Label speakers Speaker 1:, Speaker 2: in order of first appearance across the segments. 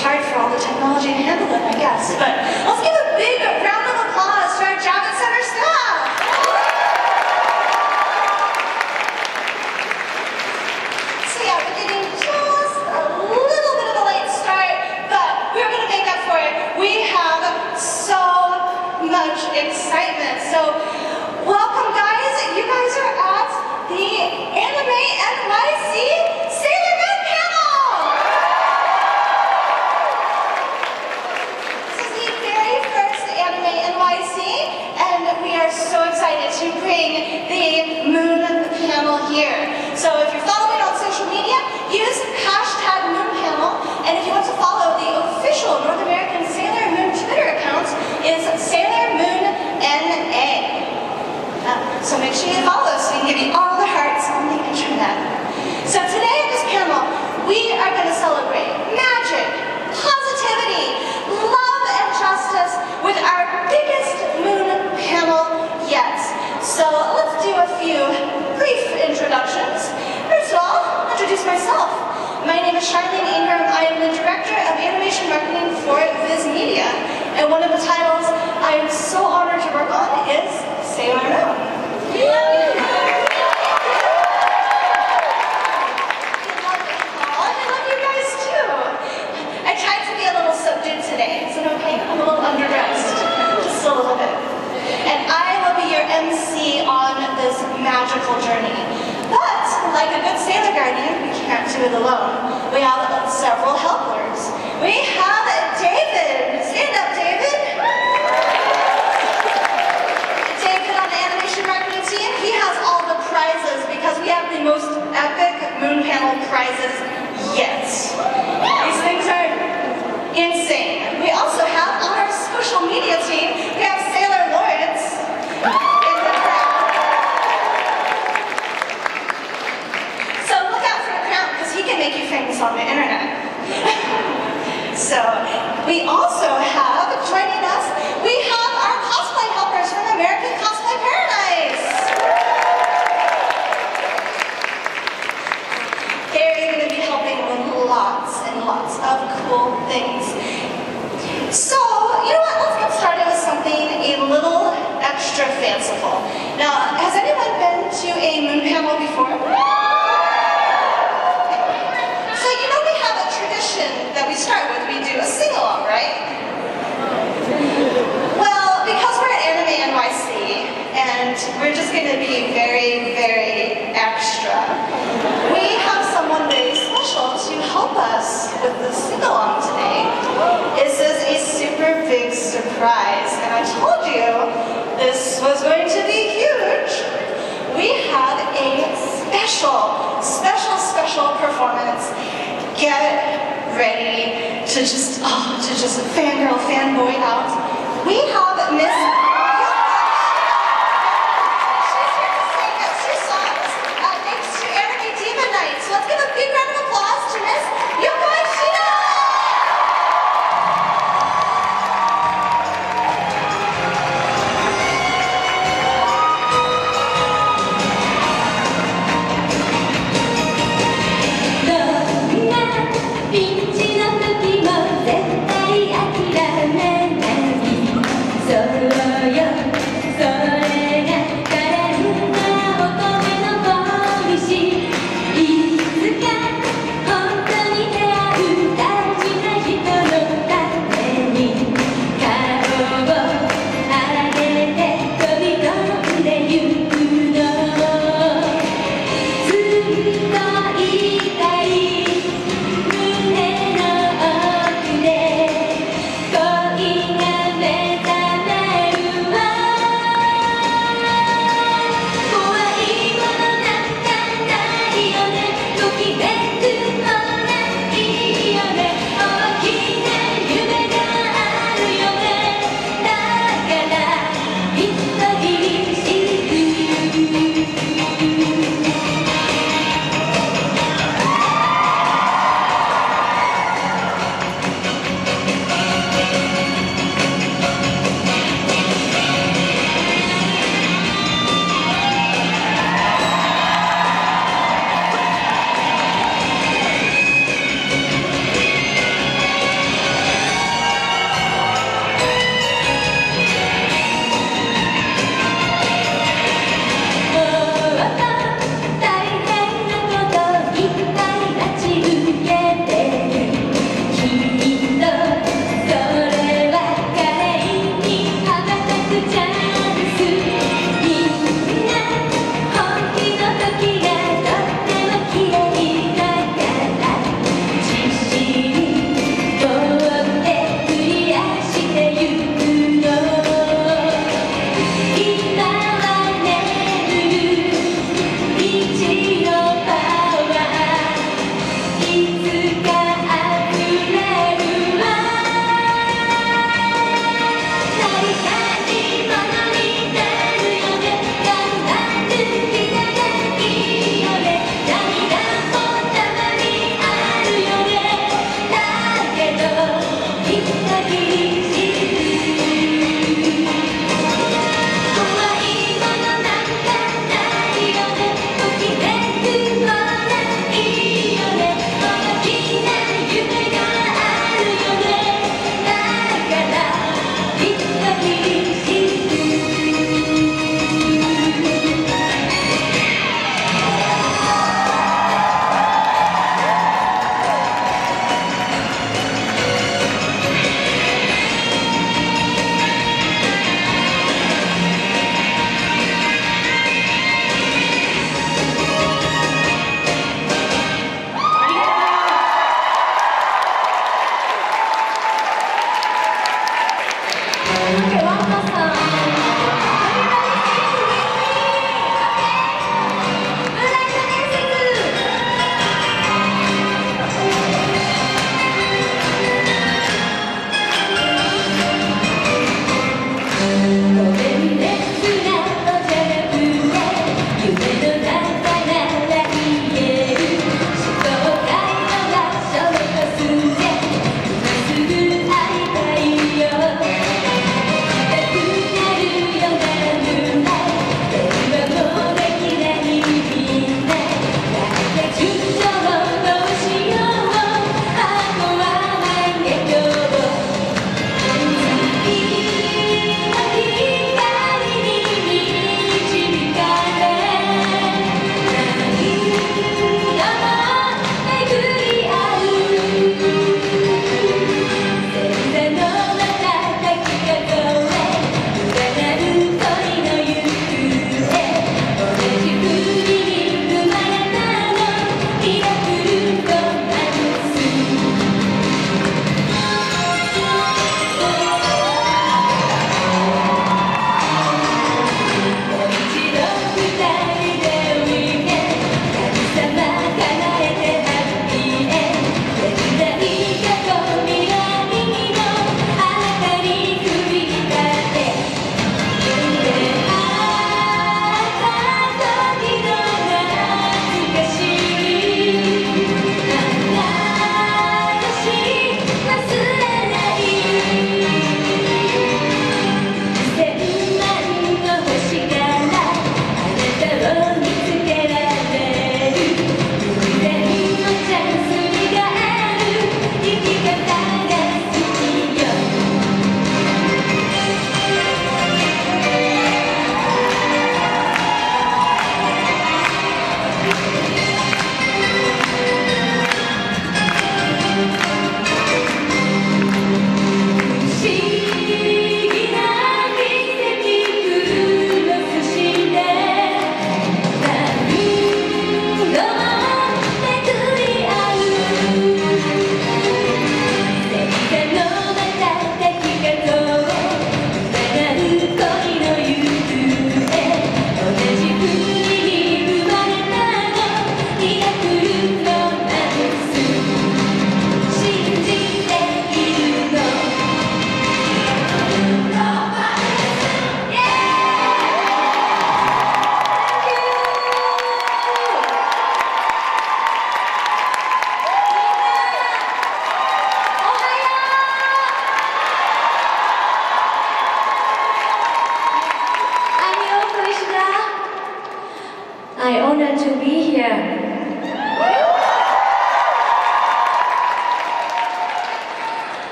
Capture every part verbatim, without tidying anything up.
Speaker 1: hard for all the technology to handle it, I guess. But let's give a big round of applause to our Javits Center staff. So yeah, we're getting just a little bit of a late start, but we're going to make up for it. We have so much excitement. So welcome, guys. You guys are at the Anime N Y C Sailor Moon panel. This is the very first Anime N Y C, and we are so excited to bring the Moon panel here. So if you're following on social media, use hashtag Moon Panel, and if you want to follow the official North American Sailor Moon Twitter account, is Sailor Moon N A. Uh, so make sure you follow so we can give you all the hearts on the internet. So today at this panel, we are going to celebrate magic, positivity, love, and justice with our biggest moon panel yet. So let's do a few brief introductions. First of all, I'll introduce myself. My name is Charlene Ingram. I am the Director of Animation Marketing for Viz Media. And one of the titles I am so honored to work on is Sailor Moon. I love you guys too. I tried to be a little subdued today. Is it okay? I'm a little underdressed. Just a little bit. And I will be your M C on this magical journey. But, like a good sailor guardian, we can't do it alone. We have several helpers. We have David. Stand up, David. David on the animation marketing team. He has all the prizes because we have the most epic moon panel prizes yet. These things are insane. We also have on our social media team, we have Sailor Lawrence in the crowd. So look out for the crown because he can make you famous on the internet. So we also have joining us, we have our cosplay helpers from American Cosplay Paradise. They're going to be helping with lots and lots of cool things. So, you know what, let's get started with something a little extra fanciful. Now, has anyone been to a moon panel before? So, you know we have a tradition that we start with. We do a sing-along, right? Well, because we're at Anime N Y C, and we're just going to be very, very extra, we have someone very special to help us with the sing-along today. This is a super big surprise, and I told you this was going to be huge. We have a special, special, special performance. Get ready to just, oh, to just fangirl, fanboy out. We have Miss Yoko Ishida. She's here to sing us two songs uh, thanks to Anime Diva Night. So let's give a big round of applause to Miss Yoko Ishida.
Speaker 2: So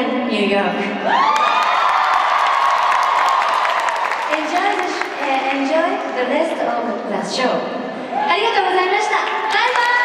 Speaker 2: in New York. Enjoy the, uh, enjoy the rest of the show. ありがとうございました。バイバイ。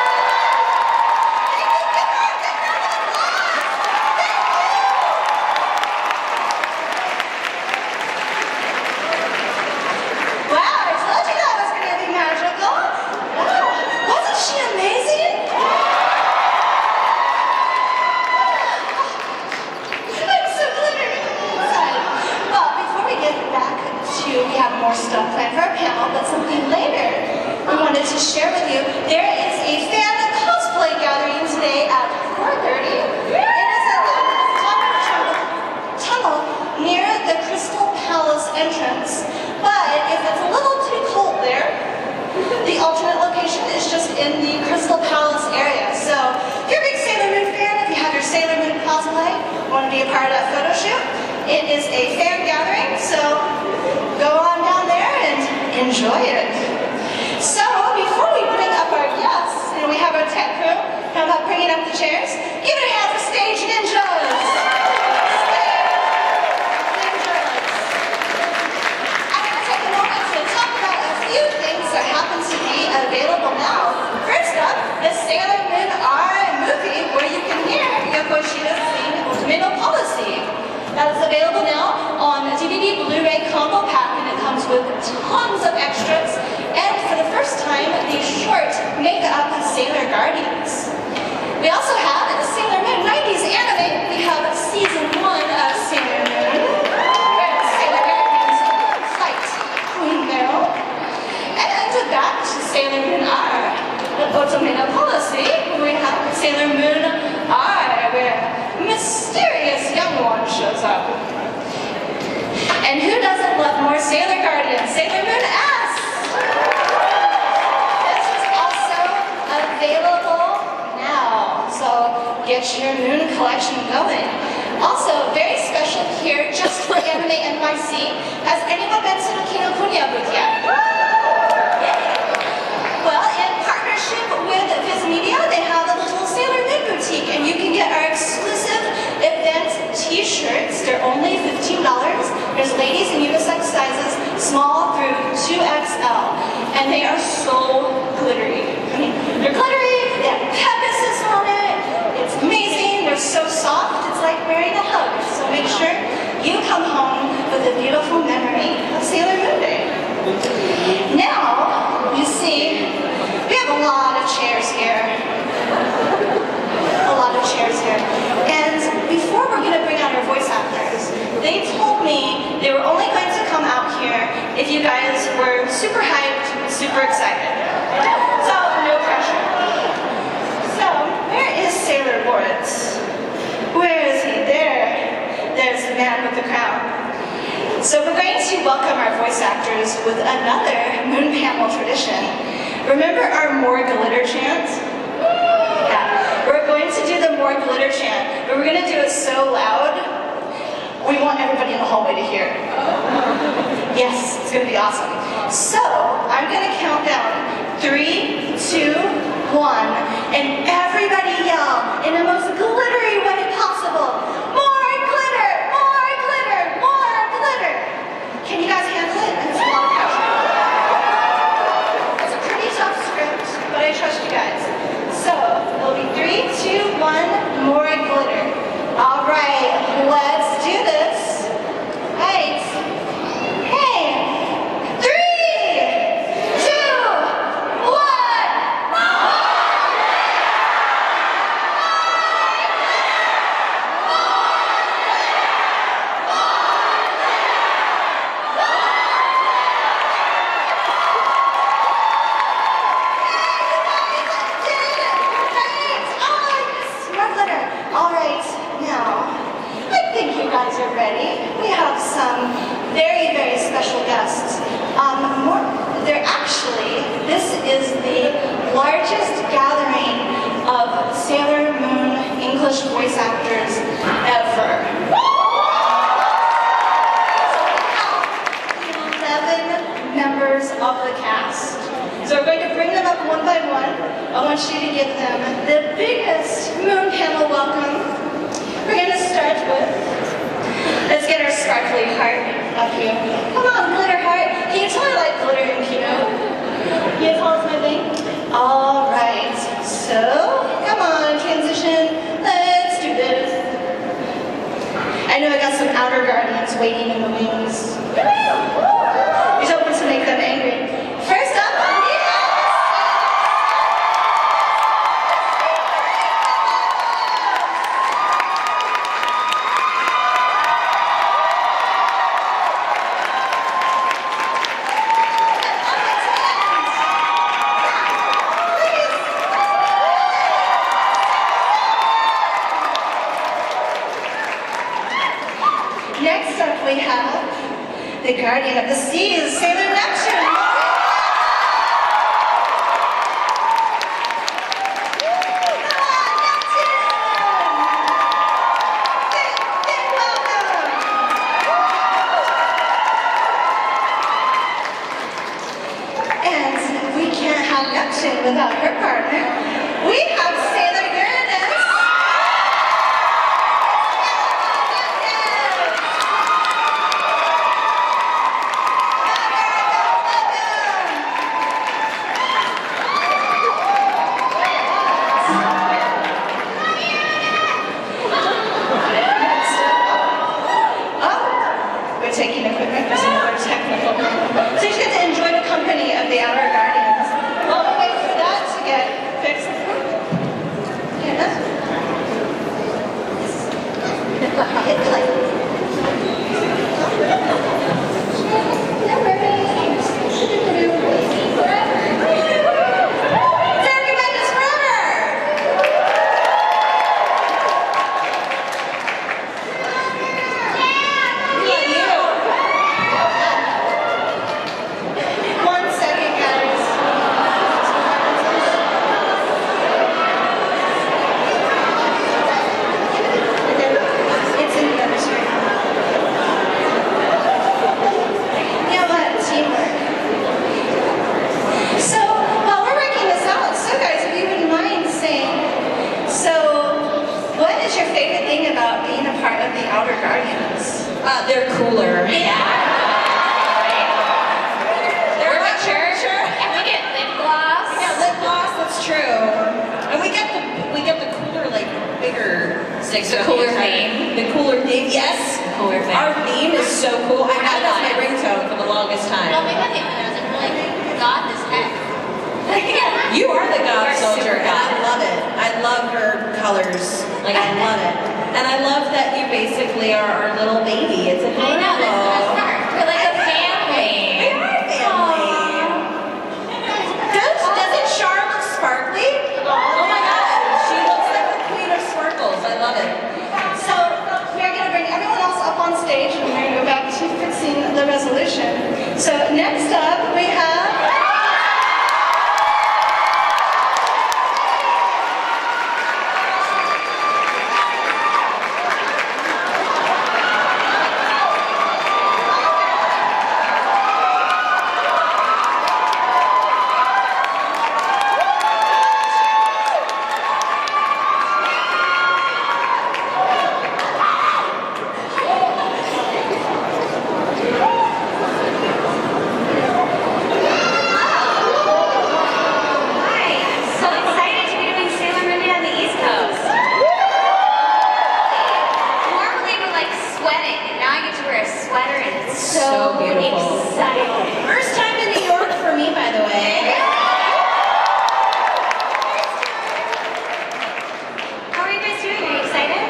Speaker 1: More stuff planned for our panel, but something later we wanted to share with you. There is a fan cosplay gathering today at four thirty. It is at the top of the tunnel near the Crystal Palace entrance. But if it's a little too cold there, the alternate location is just in the Crystal Palace area. So if you're a big Sailor Moon fan, if you have your Sailor Moon cosplay, want to be a part of that photo shoot, it is a fan gathering, so go on down there and enjoy it. So before we bring up our guests, and we have our tech crew, how about bringing up the chairs? Give it a hand for Stage Ninjas! Stage Ninjas! I'm going to take a moment to talk about a few things that happen to be available now. First up, the Sailor Moon R movie, where you can hear Yoko Ishida sing Ultimate Policy. That is available now on D V D Blu-ray combo pack, and it comes with tons of extras. And for the first time, the short make-up Sailor Guardians. We also have the Sailor Moon nineties anime. We have season one of Sailor Moon, where Sailor Guardians fight Queen Meryl. And back to Sailor Moon R, the Ultimate Policy, we have Sailor Moon R, where mysterious young one shows up. And who doesn't love more Sailor Guardians? Sailor Moon S! This is also available now, so get your Moon collection going. Also, very special here, just for Anime N Y C. Has anyone been to the Kinokuniya booth yet? Well, in partnership with Viz Media, they have a little Sailor Moon boutique, and you can get our exclusive event t-shirts. They're only fifteen dollars. There's ladies in unisex sizes, small through two X L, and they are so glittery. I mean, they're glittery, they have Pegasus on it, it's amazing, they're so soft, it's like wearing a hug. So make sure you come home with a beautiful memory of Sailor Moon Day. Now, you see, we have a lot of chairs here. A lot of chairs here. And before we're going to bring out our voice actors, they told me they were only going to come out here if you guys were super hyped, super excited. So, no pressure. So, where is Sailor Boris? Where is he? There. There's the man with the crown. So we're going to welcome our voice actors with another Moon Panel tradition. Remember our More Glitter chant? Yeah. We're going to do the More Glitter chant, but we're going to do it so loud, we want everybody in the hallway to hear. Yes, it's going to be awesome. So, I'm going to count down. Three, two, one, and everybody yell in the most glittery way possible. More glitter! More glitter! More glitter! Can you guys handle it? It's a lot of pressure. It's a pretty tough script, but I trust you guys. So, it'll be three, two, one, more glitter. All right, let's do this. Right. Hey, three, two, one. More glitter. All right, now, I think you guys are ready. We have some very, very special guests. Um, more, they're actually, this is the largest gathering of Sailor Moon English voice actors ever. So we have eleven members of the cast. So we're going to bring them up one by one. I want you to give them the biggest Moon Panel welcome. We're gonna start with, let's get our sparkly heart up here. Come on, glitter heart. Can you tell I like glitter and Pinot? You tell us my thing? All right, so come on, transition. Let's do this. I know I got some outer guardians waiting in the wings. He's hoping to make them angry. First up, we have Next up we have the guardian of the seas, Sailor Neptune. And we can't have Neptune without her partner. We have Sailor Uranus. Taking equipment for some other technical. So you get to enjoy the company of the outer guardians. While we wait for that to get fixed. Yeah. Hit play. Very Mendez forever!
Speaker 3: Uh, they're cooler.
Speaker 2: Yeah.
Speaker 3: They're richer.
Speaker 2: And we get lip gloss.
Speaker 3: We got lip gloss, that's true. And we get the we get the cooler, like bigger sticks.
Speaker 2: The cooler theme.
Speaker 3: The cooler theme, yes.
Speaker 2: The cooler theme.
Speaker 3: Our theme is so cool. I had it as my ringtone for the longest time.
Speaker 2: No, maybe I think it was really goth as heck.
Speaker 3: You are the goth
Speaker 2: You're
Speaker 3: soldier,
Speaker 2: super
Speaker 3: and I
Speaker 2: goth.
Speaker 3: love it. I love her colors. Like, I love it. And I love that you basically are our little baby. It's a
Speaker 2: I know, that's the best part. We're like a family.
Speaker 3: We are a family. Does, doesn't Char look sparkly? Oh my god. She looks like the queen of sparkles. I love it.
Speaker 1: So we're going to bring everyone else up on stage and we're going to go back to fixing the resolution. So next up we have
Speaker 3: So beautiful.
Speaker 2: Exciting.
Speaker 3: First time in New York for me, by the way.
Speaker 2: How are you guys doing? Are you excited?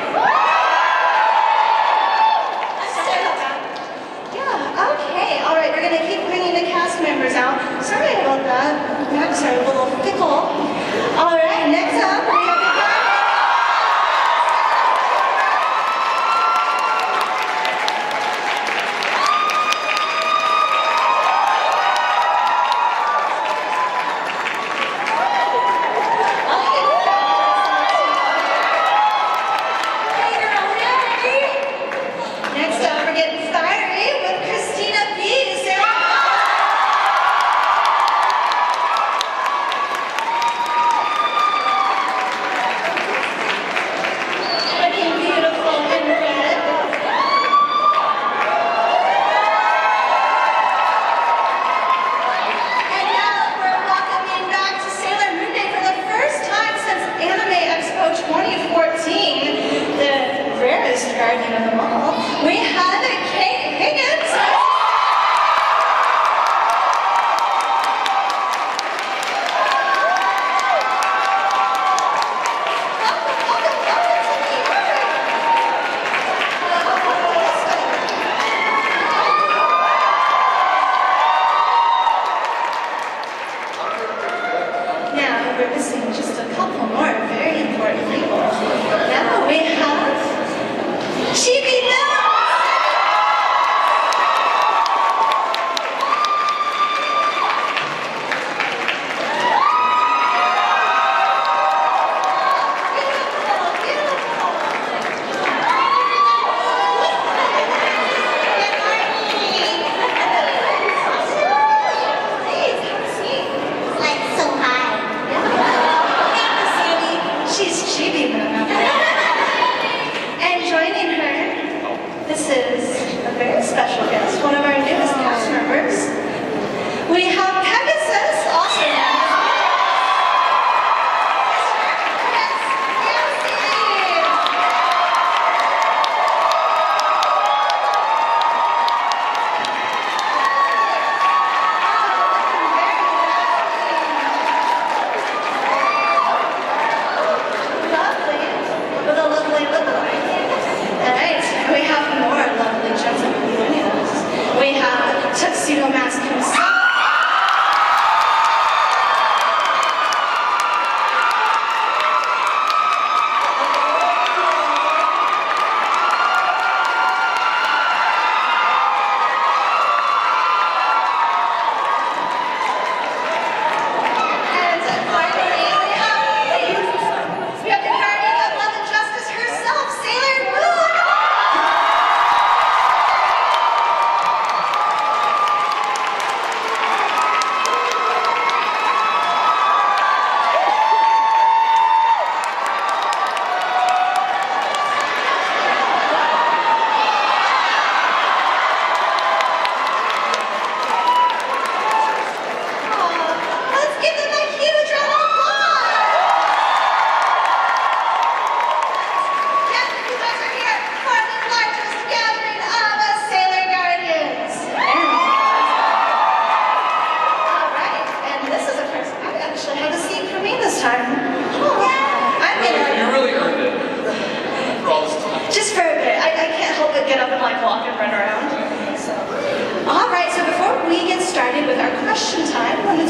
Speaker 1: Yeah, okay. All right, we're going to keep bringing the cast members out. Sorry about that. Max are a little fickle. All right, next up, we have the Next up, we're getting fiery with Cristina Vee. Sarah.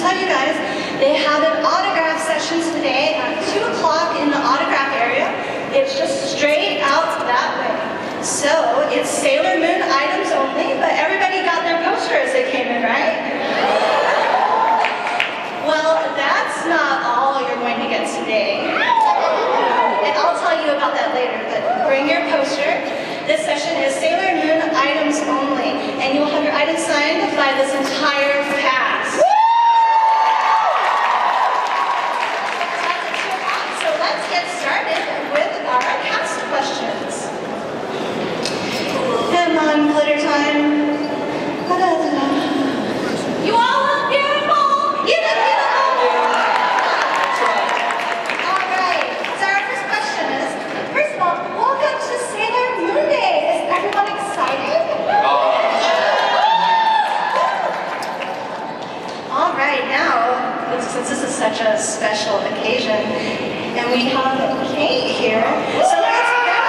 Speaker 1: tell you guys, they have an autograph session today at two o'clock in the autograph area. It's just straight out that way. So, it's Sailor Moon items only, but everybody got their poster as they came in, right? Well, that's not all you're going to get today. And I'll tell you about that later, but bring your poster. This session is Sailor Moon items only, and you will have your items signed by this entire cast. So let's get started with our cast questions. Come on, glitter time. Da-da-da-da. You all look beautiful! You look beautiful! Alright, so our first question is, first of all, welcome to Sailor Moon Day. Is everyone excited? Alright, now, since this is such a special occasion, and we have Kate here, so let's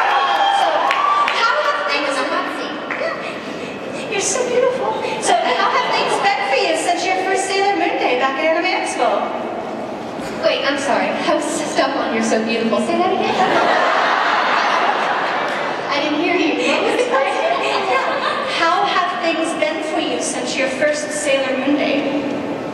Speaker 1: You're so beautiful. So how have things been for you since your first Sailor Moon Day back at Anime Expo?
Speaker 2: Wait, I'm sorry. I was just up on You're So Beautiful. Say that again. I didn't hear you. What was the question?
Speaker 1: How have things been for you since your first Sailor Moon Day?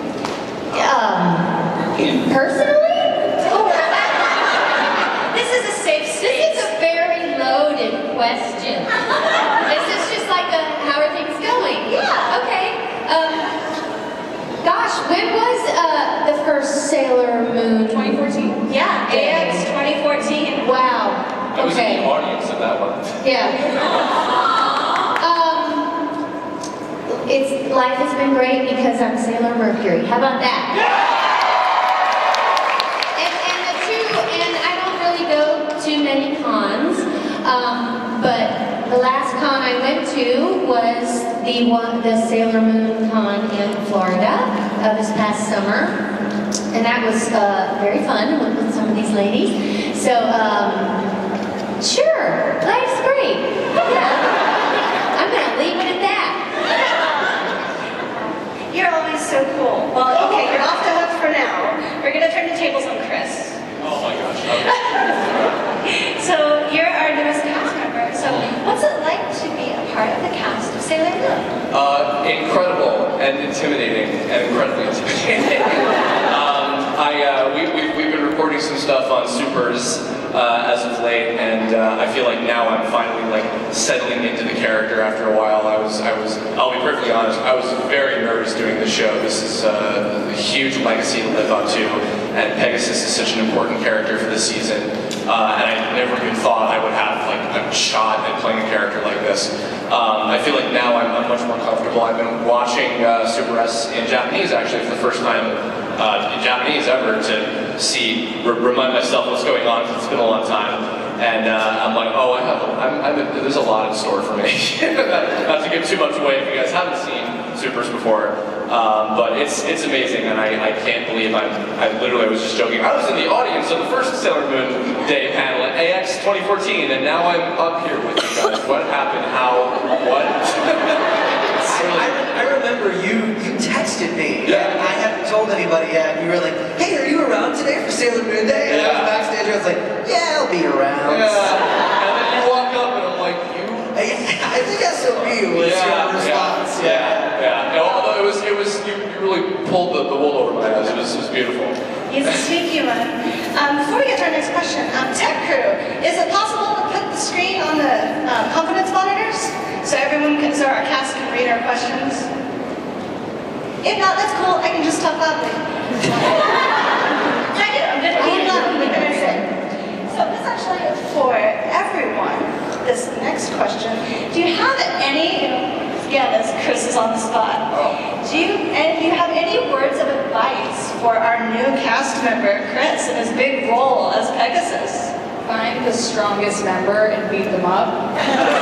Speaker 2: Um, personally? Oh,
Speaker 1: this is a safe space.
Speaker 2: This is a very loaded question. This is just like a, how are things going?
Speaker 1: Yeah.
Speaker 2: Okay. Um, gosh, when was uh, the first Sailor Moon?
Speaker 3: twenty fourteen?
Speaker 1: Yeah, A X twenty fourteen.
Speaker 2: Wow.
Speaker 4: I was
Speaker 2: Okay.
Speaker 4: in the audience of that one.
Speaker 2: Yeah. um, it's life has been great because I'm Sailor Mercury. How about that? And, and the two, and I don't really go to many cons, um, but the last con I went to was the one, the Sailor Moon Con in Florida uh, this past summer, and that was uh, very fun. I went with some of these ladies. So, um, sure, life's great. Yeah. I'm gonna leave it at that.
Speaker 1: You're always so cool. Well, okay, you're off the hook for now. We're gonna turn the tables on Chris.
Speaker 4: Oh my gosh. Okay.
Speaker 1: So you're our newest cast member. So what's it like to be a part of the cast of Sailor Moon?
Speaker 4: Uh, incredible and intimidating and incredibly intimidating. um, I uh, we, we we've been recording some stuff on Supers uh, as of late, and uh, I feel like now I'm finally like settling into the character after a while. I was I was I'll be perfectly honest. I was very nervous doing the show. This is uh, a huge legacy to live up to, and Pegasus is such an important character for the season. Uh, and I never even thought I would have like a shot at playing a character like this. Um, I feel like now I'm, I'm much more comfortable. I've been watching uh, Super S in Japanese actually for the first time uh, in Japanese ever to see, re remind myself what's going on because it's been a long time. And uh, I'm like, oh, I have, a, I'm, I'm a, there's a lot in store for me. Not to give too much away if you guys haven't seen Supers before. Um, but it's it's amazing, and I, I can't believe I'm, I literally was just joking. I was in the audience of the first Sailor Moon Day panel at A X twenty fourteen, and now I'm up here with you guys. What happened? How? What?
Speaker 5: I, I remember you you texted me.
Speaker 4: Yeah.
Speaker 5: And I hadn't told anybody yet. And you were like, hey, are you around today for Sailor Moon Day? And I was
Speaker 4: Yeah.
Speaker 5: backstage, I was like, yeah, I'll be around.
Speaker 4: Yeah. And then you walk up, and I'm like, you?
Speaker 5: I, I think S O B was
Speaker 4: Yeah,
Speaker 5: your response.
Speaker 4: yeah, yeah, yeah. Although it was, it was, you, you really pulled the, the wool over my eyes. It was, it was beautiful.
Speaker 1: He's a sweet human. Um, before we get to our next question, um, tech crew, is it possible to put the screen on the uh, confidence monitors so everyone can, so our cast can read our questions? If not, that's cool. I can just talk loudly. I do. I'm gonna be loud. What can I say? So this is actually for everyone. This next question: do you have any? Again, as Chris is on the spot. Do you and do you have any words of advice for our new cast member, Chris, in his big role as Pegasus?
Speaker 3: Find the strongest member and beat them up.
Speaker 2: I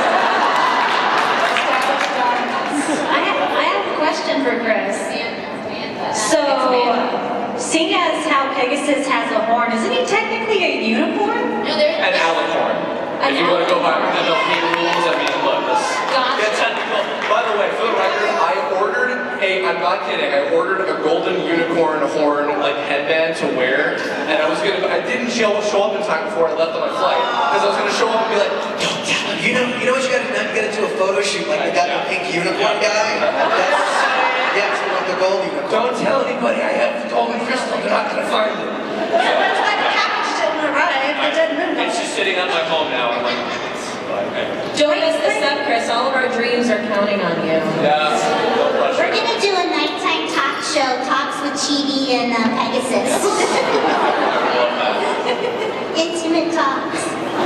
Speaker 2: have, I have a question for Chris. So, seeing as how Pegasus has a horn, isn't he technically a unicorn? No, there.
Speaker 4: An alicorn. If you want to go by M L P rules, I mean, look, let's get technical. By the way, for the record, I ordered a Hey, I'm not kidding. I ordered a golden unicorn horn like headband to wear, and I was gonna. I didn't show, show up in time before I left on my flight because I was gonna show up and be like,
Speaker 5: Don't tell him. You know, you know what you gotta do? You gotta do a photo shoot like the guy, the pink unicorn guy. That's, yeah, it's like the gold unicorn.
Speaker 4: "Don't tell anybody I have the golden crystal. They're not gonna find it."
Speaker 1: That's why the package didn't arrive. It didn't.
Speaker 4: It's just sitting at my home now. I'm like, okay.
Speaker 3: Don't mess this up, Chris. All of our dreams are counting on you.
Speaker 4: Yeah. No
Speaker 6: We're
Speaker 4: pressure.
Speaker 6: gonna do a nighttime talk show, Talks with Chibi and uh, Pegasus.
Speaker 4: I love that.
Speaker 6: Intimate talks.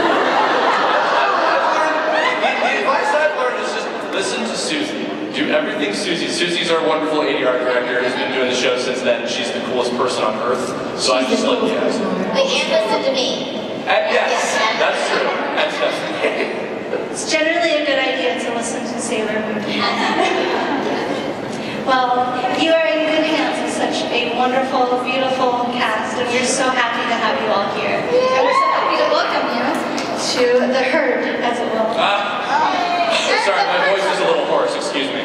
Speaker 4: The, the advice I've learned is just listen to Susie. Do everything Susie. Susie's our wonderful A D R director who's been doing the show since then. She's the coolest person on earth. So I'm just like, yeah.
Speaker 6: Wait, and listen to me.
Speaker 4: And yes, that's true. That's definitely.
Speaker 1: It's generally a good idea to listen to Sailor Moon. Well, you are in good hands with such a wonderful, beautiful cast, and we're so happy to have you all here. And we're so happy to welcome you to the herd, as it will.
Speaker 4: Ah, sorry, my voice is a little hoarse. Excuse me.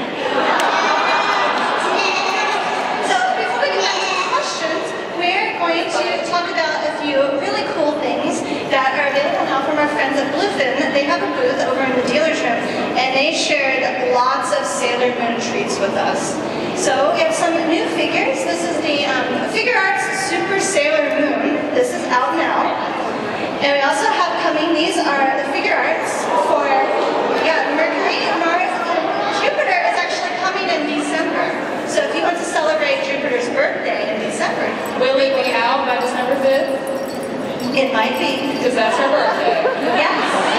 Speaker 1: So before we get back to the questions, we're going to talk about a few really cool things that are available now from our friends at Bluefin. They have a booth over in the dealer's room, and they shared lots of Sailor Moon treats with us. So we have some new figures. This is the um, Figure Arts Super Sailor Moon. This is out now. And we also have coming, these are the Figure Arts for, yeah, Mercury, Mars, and Jupiter is actually coming in December. So if you want to celebrate Jupiter's birthday in December,
Speaker 3: Will it be out by December fifth?
Speaker 1: it might be.
Speaker 3: Because that's her birthday.
Speaker 1: Yes.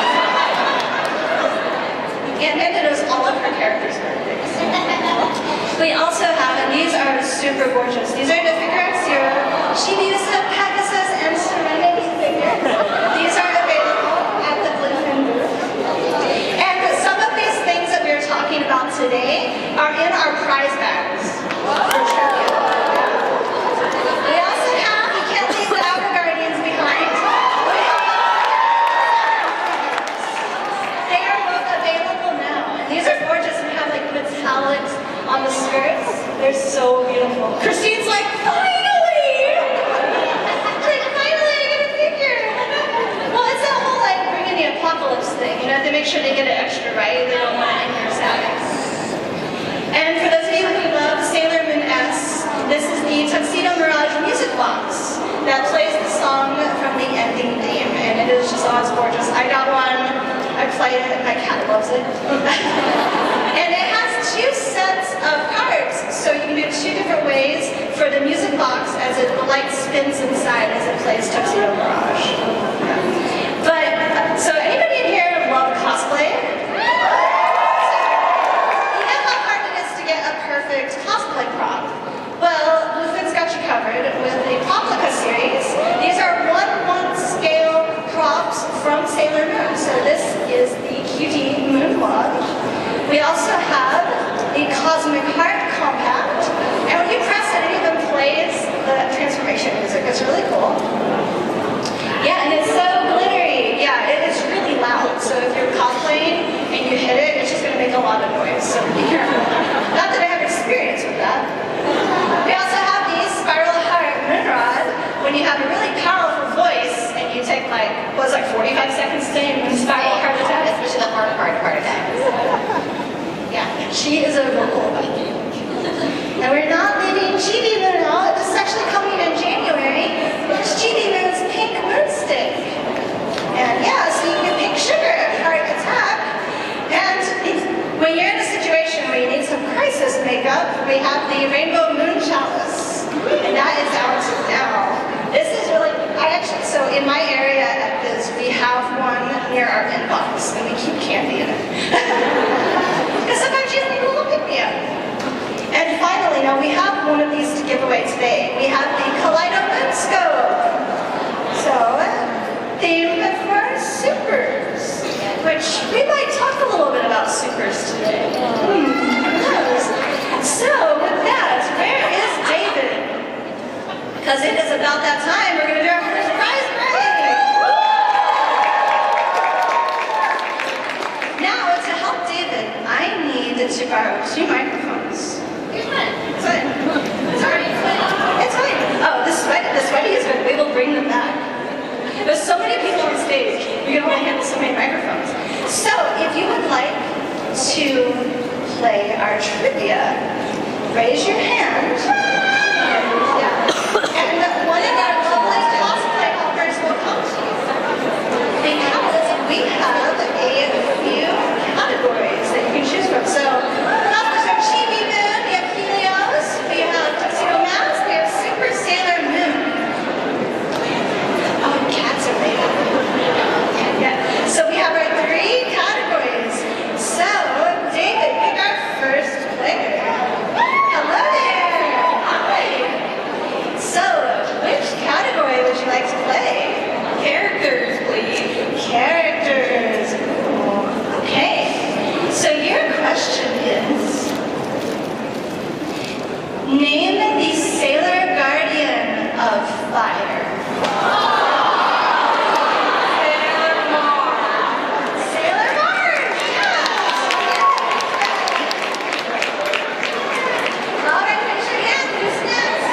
Speaker 1: And Amanda knows all of her characters' birthdays. We also have, and these are super gorgeous. These are the Figure Arts Zero, Chibi's Pegasus, and Serenity figures. These are available at the Bluefin booth. And some of these things that we're talking about today are in our prize bags for trivia. We also have, you can't leave the Outer Guardians behind. We have They are both available now. And these are gorgeous and have like metallics on the skirts. They're so beautiful. Christine's like, finally! Like, finally I get a figure! Well, it's that whole like bringing the apocalypse thing. You know, they make sure they get it extra right. They don't want it in your sadness. And for those of you who love Sailor Moon S, this is the Tuxedo Mirage music box that plays the song from the ending theme, and it is just always gorgeous. I got one, I play it, my cat loves it. And it has two sets of cards, so you can do two different ways for the music box as it, the light spins inside as it plays Tuxedo Mirage. But, so anybody in here love cosplay? Perfect cosplay prop. Well, Bluefin's got you covered with the Poplica series. These are one-one scale props from Sailor Moon. So this is the Cutie Moon Lodge. We also have the Cosmic Heart Compact. And when you press it, it even plays the transformation music. It's really cool. Yeah, and it's so glittery. Yeah, it is really loud. So if you're cosplaying and you hit it, it's just going to make a lot of noise. So be careful. Not that I have experience with that. We also have the Spiral Heart Moonrod. When you have a really powerful voice and you take like, what was it, like forty-five seconds to Spiral Heart Attack?
Speaker 3: Especially the hard part, heart attack.
Speaker 1: Yeah, she is a vocal Viking. And we're not leaving Chibi Moon out. This is actually coming in January. It's Chibi Moon's Pink Moonstick. And yeah, so you can Pink Sugar Heart Attack. And when you're in a situation where you need some crisis makeup, we have the Rainbow Moon Chalice. And that is out now. This is really, I actually, so in my area at Biz, we have one near our inbox, and we keep candy in it. Because sometimes you need to look at me up. And finally, now we have one of these to give away today. We have the Kaleido Moon Scope. So, theme for supers, which we might talk a little bit about supers today. Hmm, who knows? So, with that, where is David? Because it is about that time. We're going to do our first prize break. Now, to help David, I need to borrow two microphones. Here's one. raise your hand. Yeah. And one of our lovely cosplay helpers will come to you. Because we have a few categories that you can choose from. So, cosplays are Chibi Moon, we have Helios, we have Tuxedo Mask, we have Super Sailor Moon. Oh, cats are made up. Yeah. So we have our three categories. So, David, pick our first player. Hello there. Hi. So, which category would you like to play?
Speaker 3: Characters, please.
Speaker 1: Characters. Okay. So your question is, name the Sailor Guardian of Fire. Sailor Mars. All right, raise your hand. Who's next?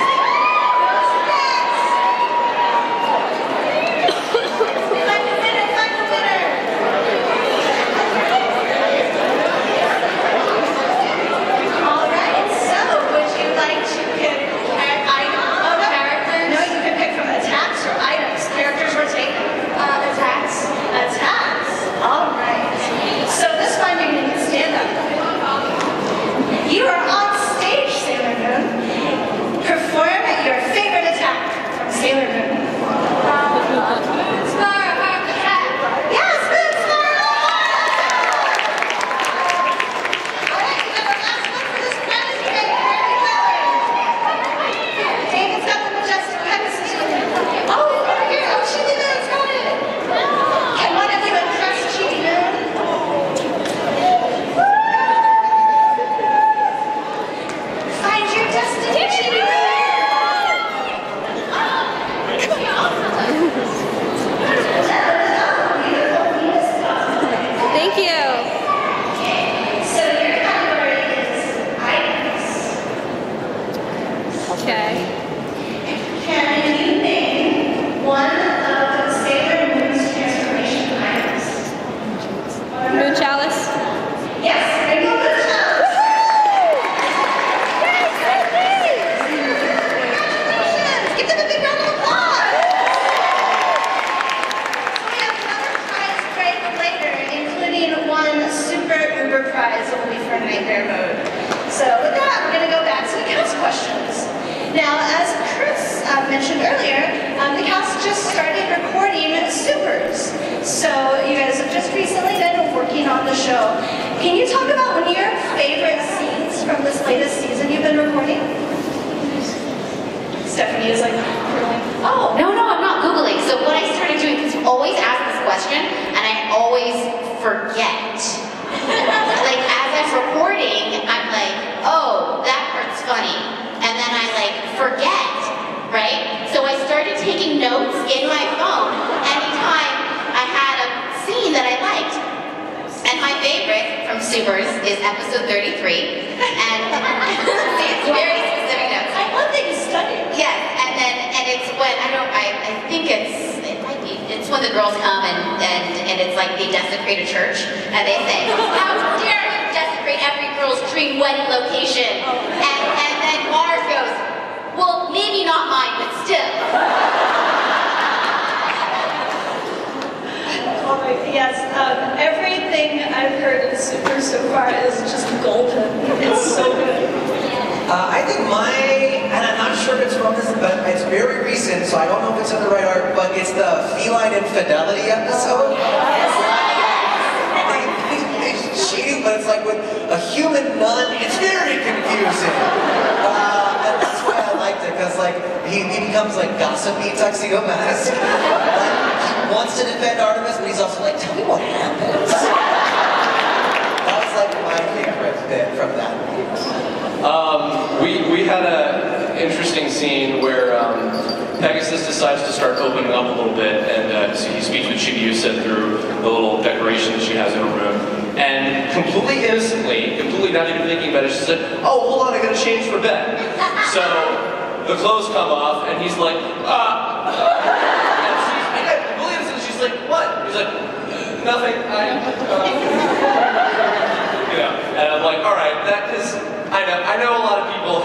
Speaker 1: Who's next? Find the winner, find the winner. All right, so would you like to pick an item? Oh, no.
Speaker 2: Characters?
Speaker 1: No, you can pick from attacks or items. Characters were taken.
Speaker 2: Uh, attacks.
Speaker 1: Attacks. All right. So this one you're going to stand up. You are on stage, Sailor Moon. Perform your favorite attack from Sailor Moon.
Speaker 2: Star Hawk attack.
Speaker 1: Yes, good start. All right, you have a last one for this strategy game. Where are we going? David's got the majestic Pegasus with him. Oh, over here. Oh, Chibi Moon's got it. Can one of you impress Chibi Moon? Find your destiny, Chibi Moon.
Speaker 7: Thank you.
Speaker 1: So your category is items.
Speaker 7: Okay.
Speaker 1: Can you name one of Sailor Moon's transformation items?
Speaker 7: Moon chalice.
Speaker 1: Yes, Rainbow Moon Chalice. Congratulations! Give them a big round of applause. So we have another prize break later, including one super uber prize that will be for Nightmare Mode. So with that, we're going to go back to the cast questions. Now, as Chris uh, mentioned earlier, um, the cast just started recording Supers. So you guys have just recently been working on the show. Can you talk about one of your favorite scenes from this latest season you've been recording? Stephanie is like,
Speaker 2: Oh, no, no, I'm not Googling. So what I started doing, because you always ask this question, and I always forget. Like, as I'm recording, I'm like, oh, that part's funny. And then I, like, forget, right? So I started taking notes in my phone anytime I had a scene that I liked. And my favorite from Supers is episode thirty-three. And it's very specific notes.
Speaker 1: I love that you studied.
Speaker 2: Yes, and then and it's when I don't I, I think it's it might be it's when the girls come and, and and it's like they desecrate a church and they say, how dare you desecrate every girl's dream wedding location? And and then Mars goes, well, maybe not mine, but still.
Speaker 1: Oh my, yes, um, everything I've heard of Super so far is just golden. It's so good.
Speaker 5: Uh, I think my, and I'm not sure if it's from this, but it's very recent, so I don't know if it's in the right art, but it's the feline infidelity episode. They, they, they cheating, but it's like with a human nun. It's very confusing. Uh, and that's why I liked it, because like he, he becomes like gossipy Tuxedo Mask. Like, he wants to defend Artemis, but he's also like, tell me what happens. That was like my favorite bit from that.
Speaker 4: Um, we, we had an interesting scene where um, Pegasus decides to start opening up a little bit, and uh, so he speaks with Chibiusa through the little decoration that she has in her room. And completely innocently, completely not even thinking about it, she said, oh, hold on, I gotta change for bed. So the clothes come off, and he's like, ah. And she's, again, completely innocent, she's like, what? He's like, nothing, I, uh, you know. And I'm like, all right, that is, I know, I know a lot of people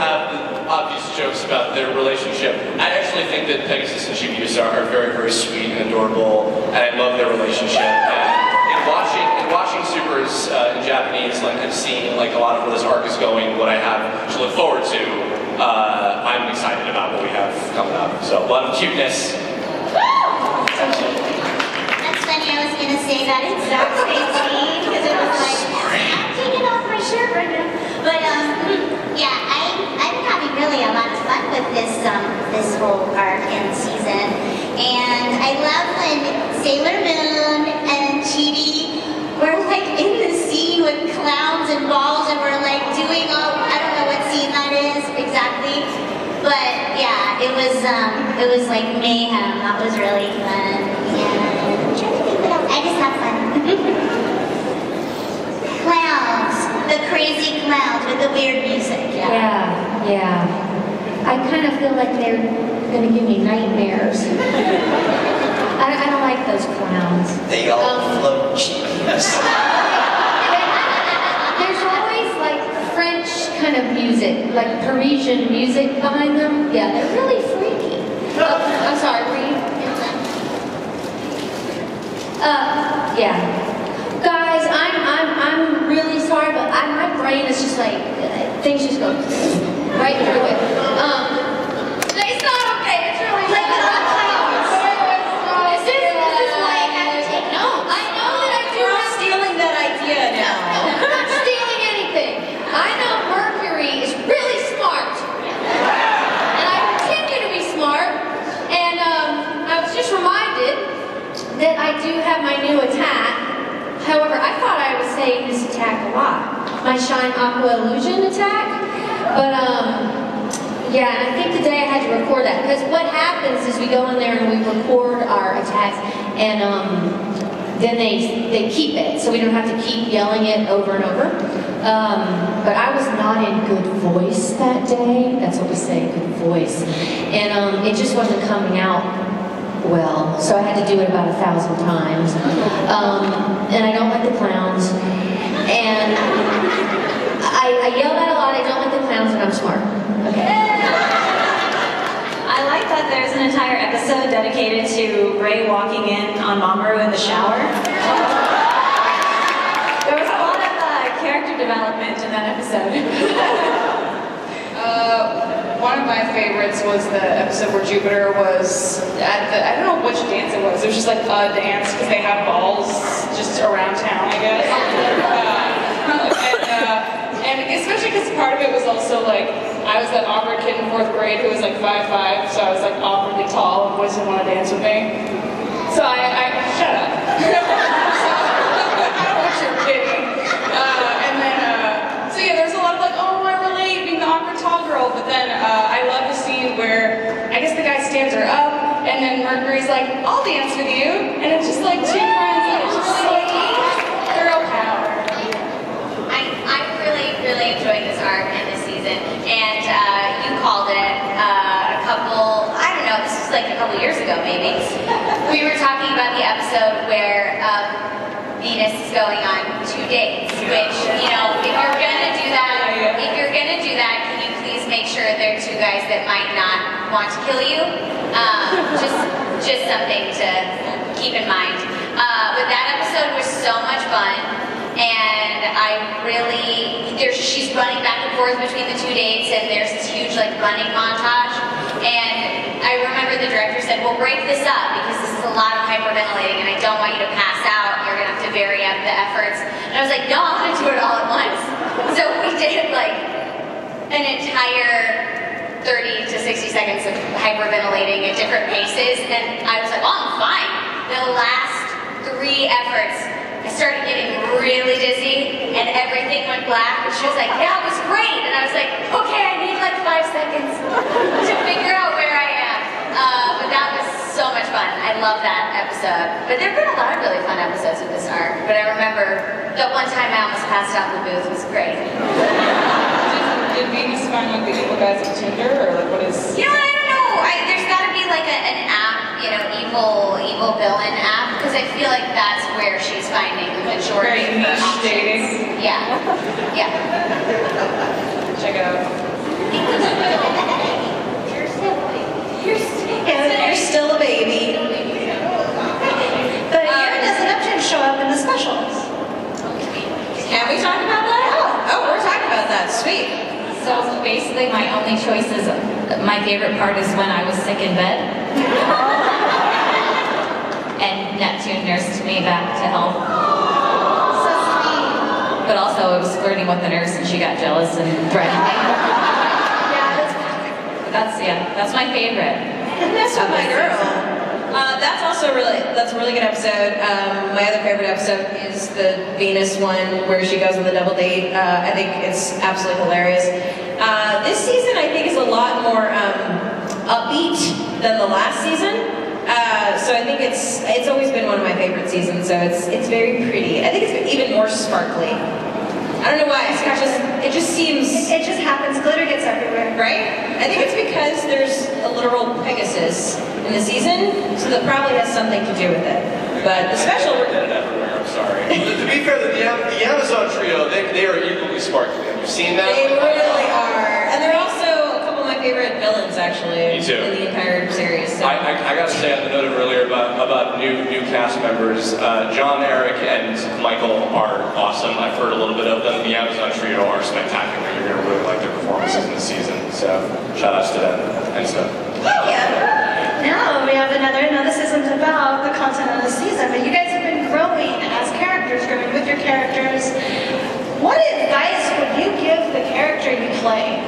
Speaker 4: about their relationship. I actually think that Pegasus and Chibiusa are, are very, very sweet and adorable, and I love their relationship. And in watching, in watching Supers uh, in Japanese, like, and seeing like a lot of where this arc is going, what I have to look forward to, uh, I'm excited about what we have coming up. So a lot of cuteness.
Speaker 6: That's funny, I was going to say that exact same thing, because it was like, I'm taking off my shirt right now. But, um, yeah, I, I'm having really a lot of fun with this, um, this whole arc and season. And I love when Sailor Moon and Chibi were, like, in the scene with clowns and balls, and we're, like, doing all, I don't know what scene that is exactly. But, yeah, it was, um, it was, like, mayhem. That was really fun. Yeah. I just have fun. Clowns. The crazy clowns with the weird music. Yeah.
Speaker 2: Yeah, yeah. I kind of feel like they're going to give me nightmares. I, I don't like those clowns.
Speaker 5: They all
Speaker 2: Um,
Speaker 5: float cheapness.
Speaker 2: There's always like French kind of music, like Parisian music behind them. Yeah, they're really freaky. Oh, I'm sorry, were you? Uh, yeah. Guys, I'm, I'm, I'm really sorry, but I, my brain is just like, things just go right through it. Um, it's not okay, it's really
Speaker 6: Like the rock clowns.
Speaker 2: Is this, is this why I have to take notes? I know that I do
Speaker 3: We're
Speaker 2: have
Speaker 3: stealing that idea now.
Speaker 2: I'm not stealing anything. I know Mercury is really smart. And I continue to be smart. And um, I was just reminded that I do have my new attack. However, I thought I was saying this attack a lot. My Shine Aqua Illusion attack. But um, yeah, and I think today I had to record that. Because what happens is we go in there and we record our attacks, and um, then they they keep it, so we don't have to keep yelling it over and over. Um, but I was not in good voice that day. That's what we say, good voice. And um, it just wasn't coming out well, so I had to do it about a thousand times. Um, and I don't like the clowns. And I, I yell at a lot, I don't like the clowns, and I'm smart. Okay.
Speaker 8: I like that there's an entire episode dedicated to Ray walking in on Mamoru in the shower. There was a lot of uh, character development in that episode.
Speaker 7: Uh, one of my favorites was the episode where Jupiter was at the, I don't know which dance it was. It was just like a dance because they have balls just around town, I guess. Uh, and, uh, and especially because part of it was also like, I was that awkward kid in fourth grade who was like five five, so I was like awkwardly tall and boys didn't want to dance with me. So I, I shut up. I don't want your pity. Uh, and then, uh, so yeah, there's a lot of like, oh, I relate, being the awkward tall girl, but then uh, I love the scene where I guess the guy stands her up, and then Mercury's like, I'll dance with you, and it's just like two friends, and it's just like, girl power.
Speaker 1: I, I really, really enjoyed this arc and this season, and uh, you called it uh, a couple, I don't know, this was like a couple years ago maybe. We were talking about the episode where um, Venus is going on two dates, which, you know, if you're gonna do that, if you're gonna do that, can you please make sure they're two guys that might not want to kill you? Um, just, just something to keep in mind. Uh, but that episode was so much fun, and I really, there's, she's running back and forth between the two dates, and there's this huge like running montage, and I remember the director said, well, break this up, because this is a lot of hyperventilating, and I don't want you to pass out, you're gonna have to vary up the efforts. And I was like, no, I'm gonna do it all at once. So we did like an entire thirty to sixty seconds of hyperventilating at different paces, and I was like, oh, I'm fine. The last three efforts, I started getting really dizzy, and everything went black, and she was like, yeah, it was great. And I was like, okay, I need like five seconds to figure out where I am. Uh, but that was so much fun. I love that episode. But there have been a lot of really fun episodes with this arc. But I remember that one time I almost passed out in the booth. It was great.
Speaker 7: Did Venus find like the evil guys on Tinder, or like what is?
Speaker 1: You know, I don't know. I, there's got to be like a, an app, you know, evil, evil villain app, because I feel like that's where she's finding the majority
Speaker 7: Very
Speaker 1: of her
Speaker 7: niche
Speaker 1: options.
Speaker 7: dating.
Speaker 1: Yeah, yeah.
Speaker 7: Check it out.
Speaker 8: basically my only choice is, my favorite part is when I was sick in bed. And Neptune nursed me back to health.
Speaker 1: So sweet.
Speaker 8: But also I was flirting with the nurse and she got jealous and threatened me.
Speaker 1: Yeah, that's
Speaker 8: But that's, yeah, that's my favorite.
Speaker 3: And that's with my girl. Uh, that's also really, that's a really good episode. Um, my other favorite episode is the Venus one where she goes on the double date. Uh, I think it's absolutely hilarious. Uh, this season I think is a lot more um, upbeat than the last season. Uh, so I think it's it's always been one of my favorite seasons. So it's it's very pretty. I think it's even more sparkly. I don't know why. It's just it just seems
Speaker 1: It, it just happens. Glitter gets everywhere.
Speaker 3: right. I think it's because there's a literal Pegasus in the season, so that probably has something to do with it. But the special.
Speaker 4: Dead everywhere. I'm sorry. to be fair, the, the Amazon trio, they, they are equally sparkly. Have you seen that?
Speaker 3: They really are, and they're also a couple of my favorite villains actually.
Speaker 4: Me too.
Speaker 3: In the entire series. So.
Speaker 4: I, I, I gotta say, on the note of earlier about, about new new cast members, uh, John, Eric, and Michael are awesome. I've heard a little bit of them. The Amazon trio are spectacular. You're gonna really like their performances in the season. So, shout outs to them and stuff.
Speaker 1: Yeah. Now we have another. Now this isn't about the content of the season, but you guys have been growing as characters, growing with your characters. What advice would you give the character you play?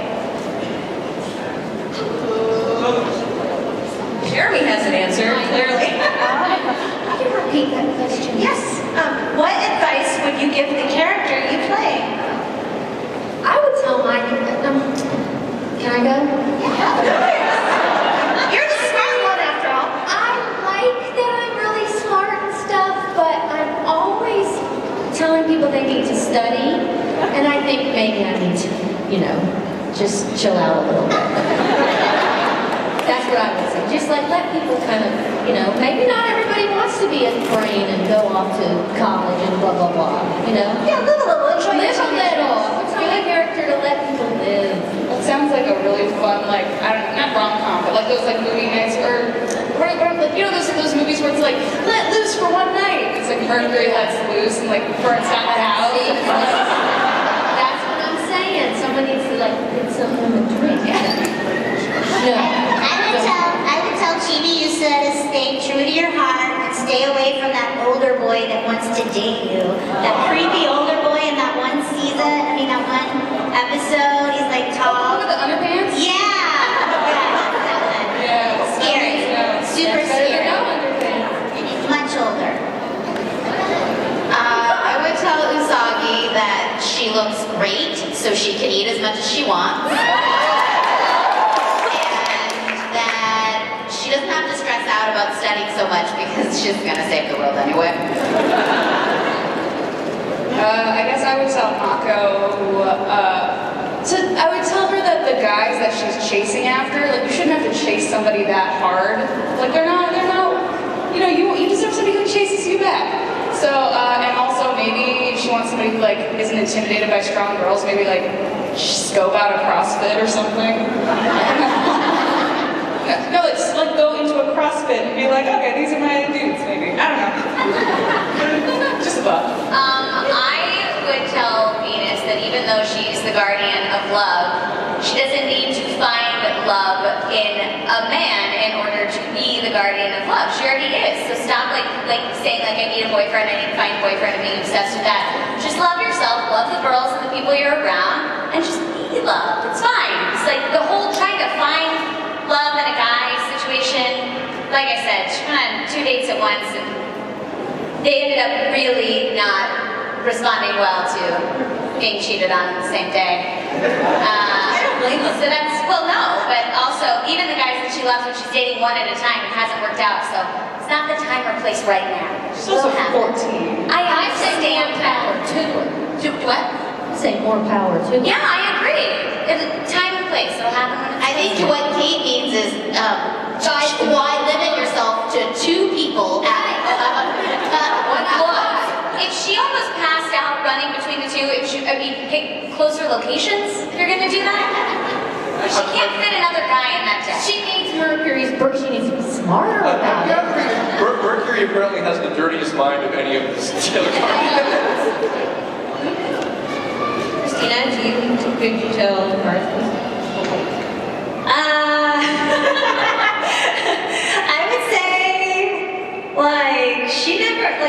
Speaker 3: Cherami has an answer, clearly.
Speaker 2: Can you repeat that question?
Speaker 1: Yes. Um, what advice would you give the character you play?
Speaker 2: I would tell my, um, can I go?
Speaker 1: You're the smart one after all.
Speaker 2: I like that I'm really smart and stuff, but I'm always telling people they need to study, and I think maybe I need to, you know, just chill out a little bit. That's what I would say. Just like let people kind of, you know, maybe not everybody wants to be a brain and go off to college and blah, blah, blah, you know?
Speaker 1: Yeah, live a little. Enjoy
Speaker 2: Live
Speaker 1: your
Speaker 2: a little. It's my character to let people live.
Speaker 7: It sounds like a really fun, like, I don't know, not rom-com, but like those like movie nights, or, or, or like, you know those those movies where it's like, let loose for one night. It's like Mercury lets loose and like burns down the house. And it's like,
Speaker 2: That's what I'm saying. Someone needs to like get something to drink. No.
Speaker 6: I would tell, I would tell Chibi Yusa to stay true to your heart and stay away from that older boy that wants to date you. That creepy older boy in that one season, I mean that one episode, he's like tall.
Speaker 7: with the underpants?
Speaker 6: Yeah! Yeah, that one.
Speaker 7: Yeah.
Speaker 6: Scary.
Speaker 7: Yeah.
Speaker 6: Super
Speaker 7: That's better than
Speaker 6: scary.
Speaker 7: no underpants.
Speaker 6: And he's much older.
Speaker 9: Uh, I would tell Usagi that she looks great, so she can eat as much as she wants. And that she doesn't have to stress out about studying so much because she's gonna save the world anyway.
Speaker 7: Uh, I guess I would tell Mako, uh, to, I would tell her that the guys that she's chasing after, like, you shouldn't have to chase somebody that hard. Like, they're not, they're not, you know, you, you deserve somebody who chases you back. So, uh, and also maybe if she wants somebody who, like, isn't intimidated by strong girls, maybe, like, scope out a CrossFit or something. No, like, just, like, go into a CrossFit and be like, okay, these are my dudes, maybe. I don't know. Just a thought.
Speaker 9: Um, I would tell Venus that even though she's the guardian of love, she doesn't need to find love in a man in order to be the guardian of love. She already is. So stop like like saying like I need a boyfriend, I need to find a boyfriend and being obsessed with that. Just love yourself, love the girls and the people you're around, and just be loved. It's fine. It's like the whole trying to find love in a guy situation. Like I said, she went on two dates at once and they ended up really not responding well to being cheated on the same day. Uh,
Speaker 3: I don't blame them.
Speaker 9: So that's, well no, but also even the guys that she loves when she's dating one at a time, it hasn't worked out, so it's not the time or place right now.
Speaker 7: She's also
Speaker 9: Will happen.
Speaker 7: fourteen.
Speaker 9: I
Speaker 2: I'd say more
Speaker 9: understand
Speaker 2: power
Speaker 9: that.
Speaker 2: to her.
Speaker 9: Do what?
Speaker 2: I'd say more power to her.
Speaker 9: Yeah, I agree. It's time and place, it'll happen when it's I think supposed to. what Kate means is, um, why limit yourself to two people at one club? If she almost passed out running between the two, if she, I mean, pick closer locations if you're gonna do that. She can't fit another guy in that jet.
Speaker 2: She needs Mercury's book. She needs to be smarter
Speaker 4: Uh,
Speaker 2: about it.
Speaker 4: Mer- Mercury apparently has the dirtiest mind of any of the other
Speaker 3: Christina, do you, could you tell Garth?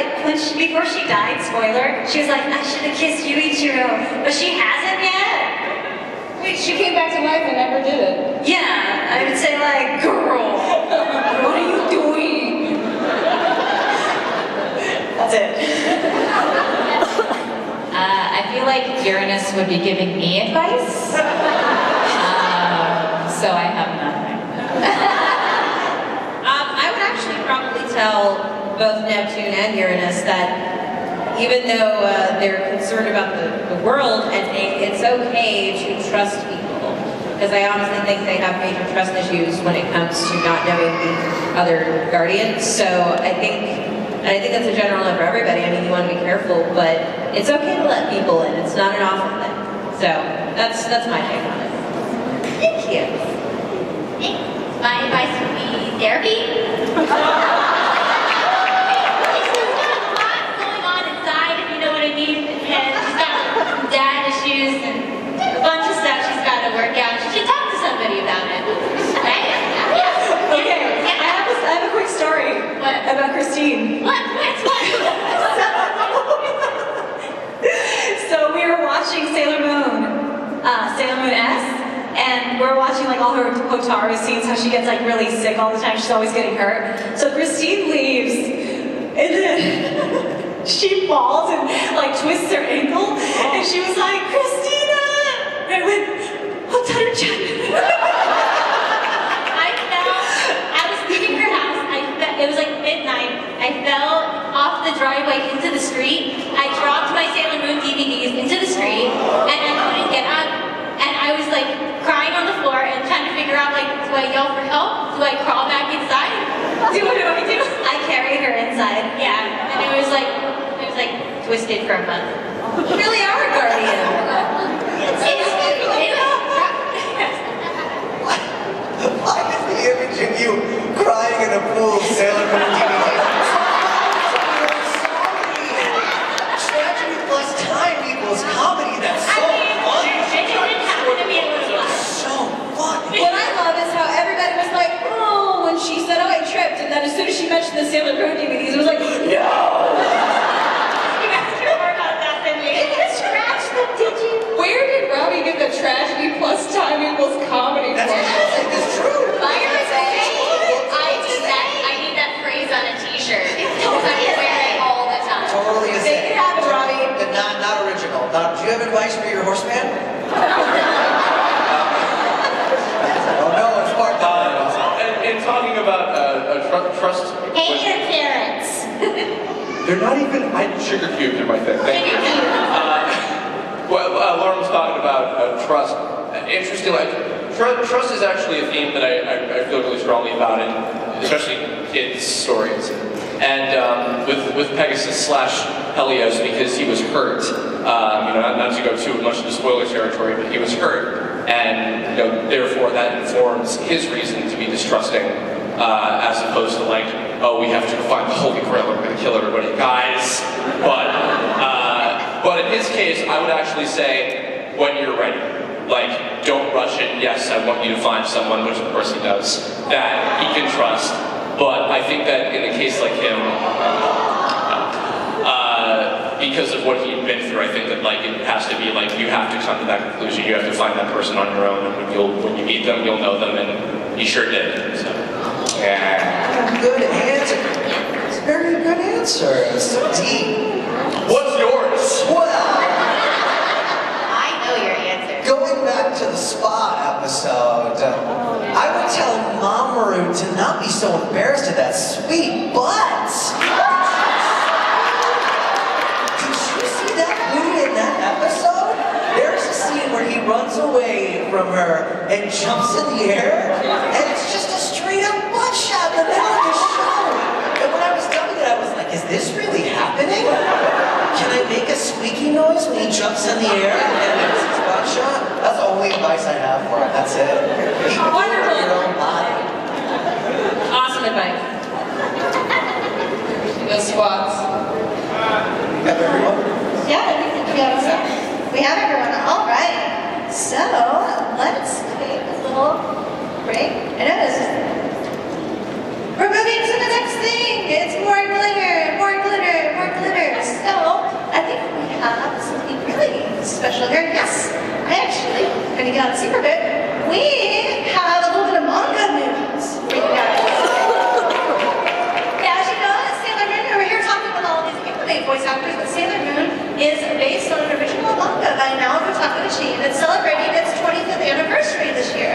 Speaker 8: like, when she, before she died, spoiler, she was like, I should have kissed you, Ichiro, but she hasn't yet.
Speaker 7: Wait, she came back to life and never did it.
Speaker 8: Yeah, I would say like, girl, what are you doing? That's it.
Speaker 10: Uh, I feel like Uranus would be giving me advice, um, so I have nothing.
Speaker 3: um, I would actually probably tell both Neptune and Uranus that even though uh, they're concerned about the, the world ending, it's okay to trust people. Because I honestly think they have major trust issues when it comes to not knowing the other guardians. So I think, and I think that's a general note for everybody. I mean, you want to be careful, but it's okay to let people in. It's not an awful thing. So that's that's my take on it. Thank you.
Speaker 6: My advice would be therapy. There's a lot going on inside, if you know what I mean. And she's got dad issues and a bunch of stuff she's got to work out. She should talk to somebody about it. Right? Yeah.
Speaker 8: Okay, I have a, I have a quick story
Speaker 6: What?
Speaker 8: about Christine.
Speaker 6: What? What? What?
Speaker 8: So we were watching Sailor Moon, uh, Sailor Moon S, and we're watching like all her Hotaru scenes, how she gets like really sick all the time, she's always getting hurt. So Christine leaves, and then she falls and like twists her ankle, and she was like, Christina! And I went, Hotaru-chan.
Speaker 6: I fell, I was leaving her house, I fe- it was like midnight, I fell off the driveway into the street, I dropped my Sailor Moon D V Ds into the street, and I couldn't get up, and I was like crying on the floor and trying to figure out like, do I yell for help? Do I crawl back inside? Do what do I do?
Speaker 8: I carried her inside.
Speaker 6: Yeah, and it was like, it was like twisted for a month.
Speaker 3: You really are a guardian.
Speaker 6: It's, it's,
Speaker 5: I get the image of you crying in a pool of Sailor Moon D V Ds. Tragedy plus time equals comedy. That's so funny.
Speaker 6: It didn't happen to me a little while.
Speaker 5: So funny.
Speaker 3: What I love is how everybody was like, oh, when she said, oh, I tripped, and then as soon as she mentioned the Sailor Moon D V Ds, it was like, no!
Speaker 6: You guys care more about that than me. Did you scratch them, did you?
Speaker 7: Where did Robbie get the tragedy plus time equals comedy
Speaker 5: That's
Speaker 7: from?
Speaker 5: fantastic. It's true.
Speaker 6: I need that, I need that phrase on a t-shirt. Because I wear it all the time.
Speaker 5: Totally a
Speaker 3: Make it happen, Robbie.
Speaker 5: And not, not original. Now, do you have advice for your horseman? Oh no, it's part time.
Speaker 4: Uh, and, and talking about uh, uh, tr- trust.
Speaker 6: Hate your carrots.
Speaker 4: They're not even. I sugar cubes are my thing. Thank you. Uh, well, uh, Lauren was talking about uh, trust. Uh, interesting, like tr- trust is actually a theme that I, I, I feel really strongly about in, especially kids' stories. And um, with with Pegasus slash Helios, because he was hurt. Um, you know, not, not to go too much into spoiler territory, but he was hurt, and you know, therefore that informs his reason to be distrusting, uh, as opposed to like, oh, we have to find the Holy Grail, we're going to kill everybody, guys. But uh, but in his case, I would actually say, when you're ready, like, don't rush it. Yes, I want you to find someone, which of course he does, that he can trust. But I think that in a case like him, uh, because of what he'd been through, I think that like it has to be like you have to come to that conclusion. You have to find that person on your own, and when you'll when you meet them, you'll know them, and he sure did. So, yeah.
Speaker 5: Good answer. It's a very good answer. It's so deep.
Speaker 4: What's yours?
Speaker 5: Well,
Speaker 6: I know your answer.
Speaker 5: going back to the spa episode, I would tell Mamoru to not be so embarrassed of that sweet butt. Did you see that movie in that episode? There's a scene where he runs away from her and jumps in the air, and it's just a straight up butt shot in the middle of the show. And when I was done with it, I was like, is this really happening? Can I make a squeaky noise when he jumps in the air and it's his butt shot? That's the only advice I have for him. That's it. Be
Speaker 3: Wonderful.
Speaker 5: your own body.
Speaker 3: Awesome advice.
Speaker 7: The squats.
Speaker 5: Have everyone?
Speaker 1: Yeah, I think we have, we have everyone. All right. So let's take a little break. I know this is. We're moving to the next thing. It's more glitter, more glitter, special here. Yes, I actually, I'm gonna get on a secret bit. We have a little bit of manga news for you guys. Yeah, as you know, Sailor Moon, we're here talking with all of these anime voice actors, but Sailor Moon is based on an original manga by Naoko Takeuchi that's celebrating its twenty-fifth anniversary this year.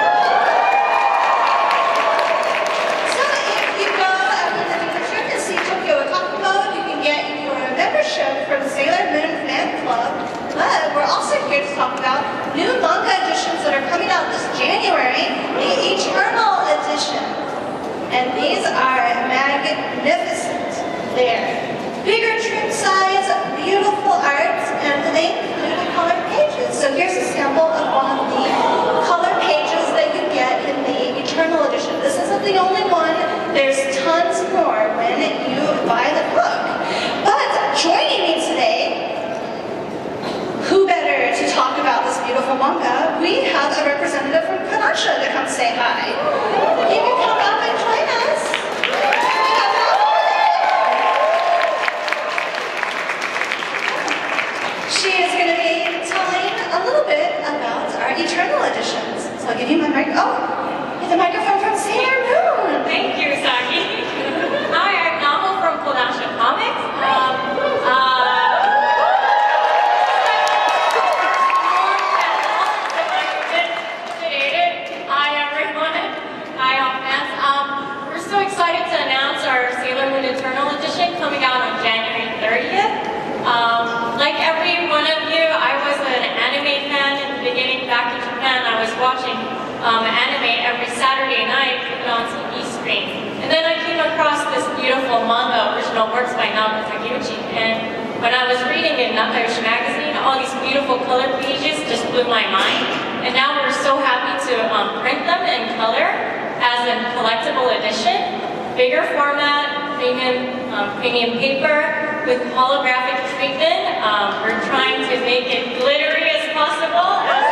Speaker 1: For the Sailor Moon fan club, but we're also here to talk about new manga editions that are coming out this January, the Eternal edition. And these are magnificent. They're bigger trim size, beautiful art, and they include the color pages. So here's a sample of one of the color pages that you get in the Eternal edition. This isn't the only one. There's tons more when you buy the book. But joining me today, who better to talk about this beautiful manga? We have a representative from Kodansha to come say hi. You can come up and join us. She is going to be telling a little bit about our Eternal editions. So I'll give you my mic. Oh, the microphone from Sailor Moon.
Speaker 11: Thank you, Saki. Hi, I'm Namo from Kodansha Comics. Um, uh, Hi, everyone. Hi, all fans. Um, we're so excited to announce our Sailor Moon Eternal Edition coming out on January thirtieth. Um, like every one of you, I was an anime fan in the beginning. Back in Japan, I was watching um, anime every Saturday night, put it on T V screen. And then I came across this beautiful manga, original works by Naoko Takeuchi. And when I was reading in Nakayoshin magazine, all these beautiful color pages just blew my mind. And now we're so happy to um, print them in color as a collectible edition. Bigger format, premium, um, premium paper with holographic treatment. Um, we're trying to make it glittery as possible. As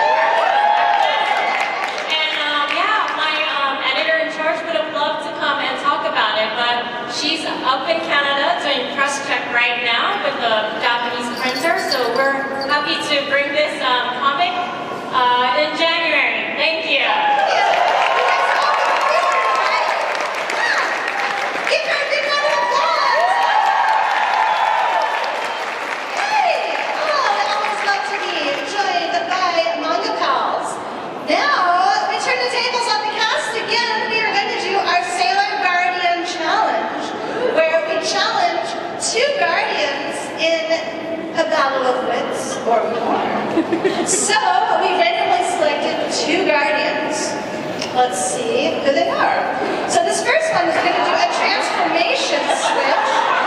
Speaker 11: and um, yeah, my um, editor in charge would have loved to come and talk about it, but she's up in Canada doing press check right now with the Japanese printer, so we're happy to bring this um, comic uh, in January. Thank you.
Speaker 1: Give her a big round of applause! Hey! Oh, I always love to be joined by manga pals. Now, we turn the tables on the cast again. We are going to do our Sailor Guardian Challenge, where we challenge two Guardians in a battle of wits or more. So, we randomly selected two Guardians. Let's see who they are. So this first one is going to do a transformation switch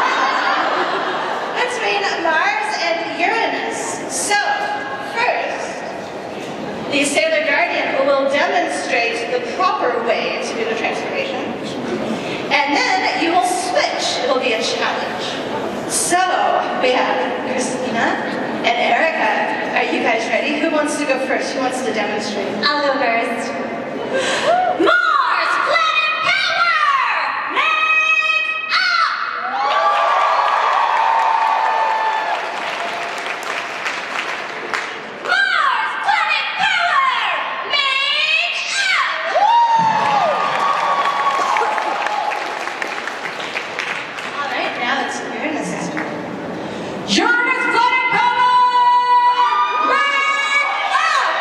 Speaker 1: between Mars and Uranus. So, first, the Sailor Guardian will demonstrate the proper way to do the transformation. And then you will switch. It will be a challenge. So, we have Cristina and Erica. Are you guys ready? Who wants to go first? Who wants to demonstrate?
Speaker 6: I'll go first.
Speaker 11: Mars, planet power! Make up! Mars, planet power! Make up!
Speaker 1: All right, now it's Uranus.
Speaker 11: Uranus, planet power! Make up!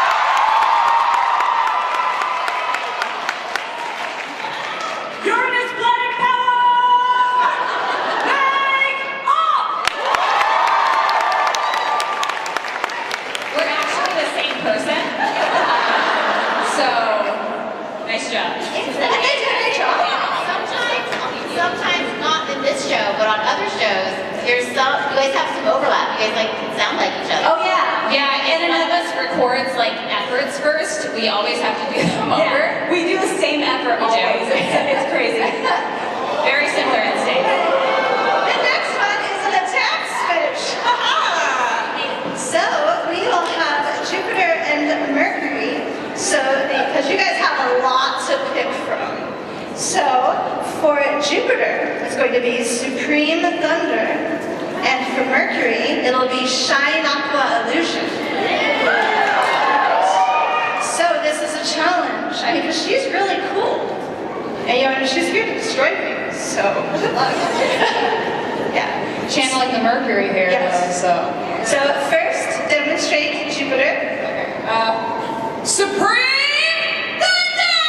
Speaker 11: Uranus, planet power! Make up! We're actually the same person. So, nice job.
Speaker 6: Sometimes, sometimes not in this show, but on other shows, there's some, you guys have some overlap. You guys like sound like each other.
Speaker 11: Oh yeah. Yeah, and none of us records like efforts first. We always have to do them over.
Speaker 8: Yeah, we do the same effort
Speaker 11: We do.
Speaker 8: always. It's crazy.
Speaker 11: Very similar instincts.
Speaker 1: The next one is an attack switch. So we will have Jupiter and Mercury. So because you guys have a lot to pick from. So for Jupiter, it's going to be Supreme Thunder, and for Mercury, it'll be Shine Aqua Illusion. So this is a challenge, because she's really cool. And you know, she's here to destroy things, so good luck. Yeah.
Speaker 7: Channeling the Mercury here,
Speaker 1: yes.
Speaker 7: though, so.
Speaker 1: So first, demonstrate Jupiter.
Speaker 7: Okay. Uh, Supreme Thunder!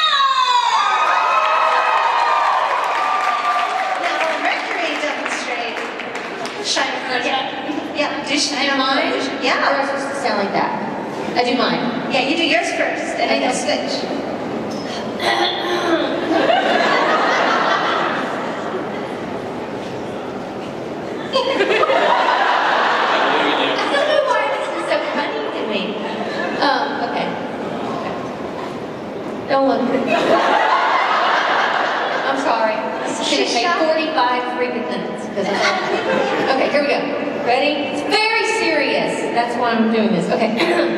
Speaker 1: Now Mercury demonstrate Shine Aqua. Yeah. Yeah. Do Shine Aqua
Speaker 2: mine?
Speaker 1: Illusion.
Speaker 2: Or
Speaker 1: Yeah.
Speaker 2: is it supposed to sound like that? I do mine.
Speaker 1: Yeah, you do yours first, and then
Speaker 2: Okay.
Speaker 1: you'll switch.
Speaker 2: I don't know why this is so funny to me. Um, okay. Don't look. I'm sorry. This is going to take forty-five freaking minutes. Because okay, here we go. Ready? It's very serious. That's why I'm doing this. Okay.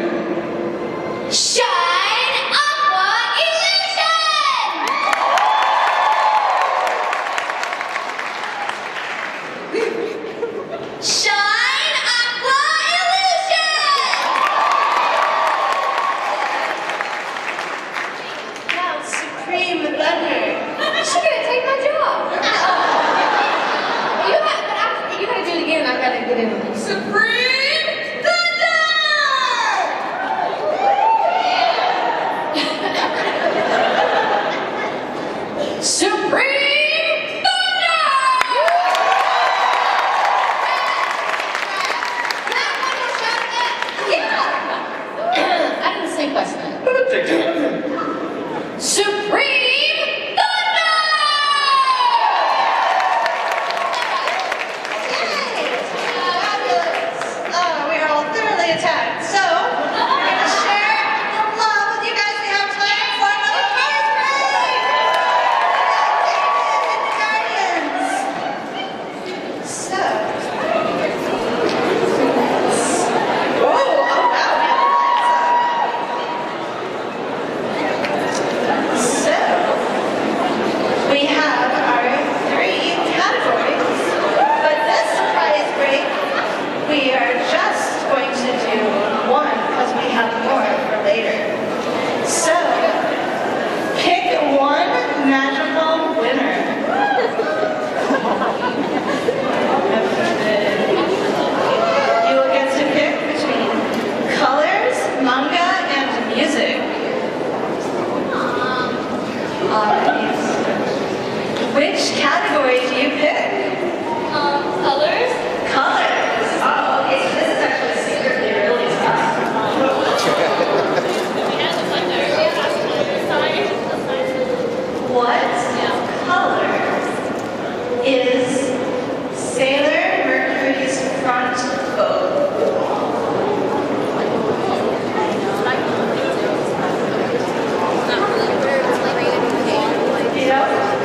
Speaker 2: Shine Aqua Illusion! Shine Aqua Illusion!
Speaker 1: Now Supreme Thunder.
Speaker 2: She's gonna take my job. You got, but I, you gotta do it again. I gotta get in.
Speaker 7: Supreme Thunder! Supreme Thunder!
Speaker 2: Yeah. I didn't sleep last night.
Speaker 7: Supreme Thunder!
Speaker 1: Oh, we are all thoroughly attacked. So, we're going to share the love with you guys. We have time for another prize break. We got David and the Guardians. So. Oh, oh wow, we have the lights up. So, we have our three categories. But this prize break, we are just going to do one because we have more for later. So, pick one magical winner. You will get to pick between colors, manga, and music. Alright. Which category do you pick?
Speaker 11: Um, colors?
Speaker 1: Colors. Oh, okay, so this is actually secretly really tough. What color is Sailor Mercury's front boat? Yep.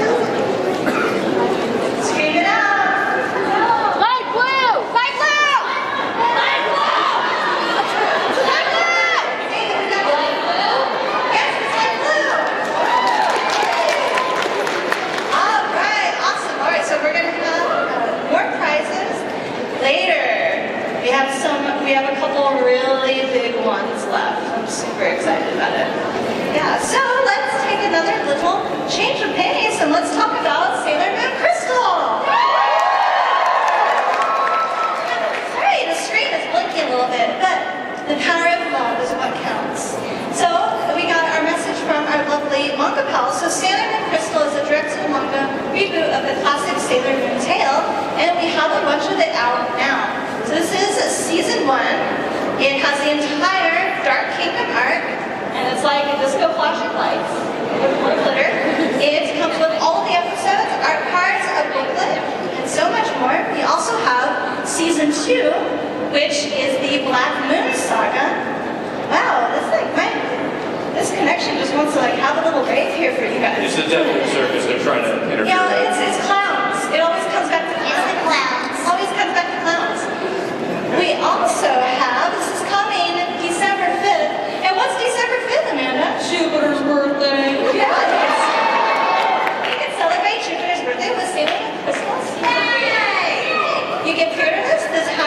Speaker 1: Scream it out.
Speaker 11: Light blue! Light blue! Light blue!
Speaker 1: Light blue. Yes, it's light blue. All right, awesome. All right, so we're gonna have uh, more prizes later. We have some. We have a couple really big ones left. I'm super excited about it. Yeah. So let's take another little change of pace and let's talk about Sailor Moon Crystal. Sorry, the screen is blinking a little bit, but the power of love is what counts. So we got our message from our lovely manga pal. So Sailor Moon Crystal is a direct-to-manga reboot of the classic Sailor Moon tale, and we have a bunch of it out now. So this is season one. It has the entire Dark Kingdom arc, and it's like a disco flashing lights with more glitter. It comes with all of the episodes, art cards, a booklet, and so much more. We also have season two, which is the Black Moon Saga. Wow, this like my this connection just wants to like have a little rave here for you guys.
Speaker 4: It's the devil in the circus. They're trying to interfere.
Speaker 1: Yeah, it's it's clowns. It always comes back to clowns.
Speaker 6: It's the clowns.
Speaker 1: Always comes back to clowns. We also have, this is coming December fifth. And what's December fifth, Amanda?
Speaker 7: Jupiter's birthday.
Speaker 1: Yeah, it's, you can celebrate Jupiter's birthday with Sailor Moon Crystals. Yay! You get paired with this. This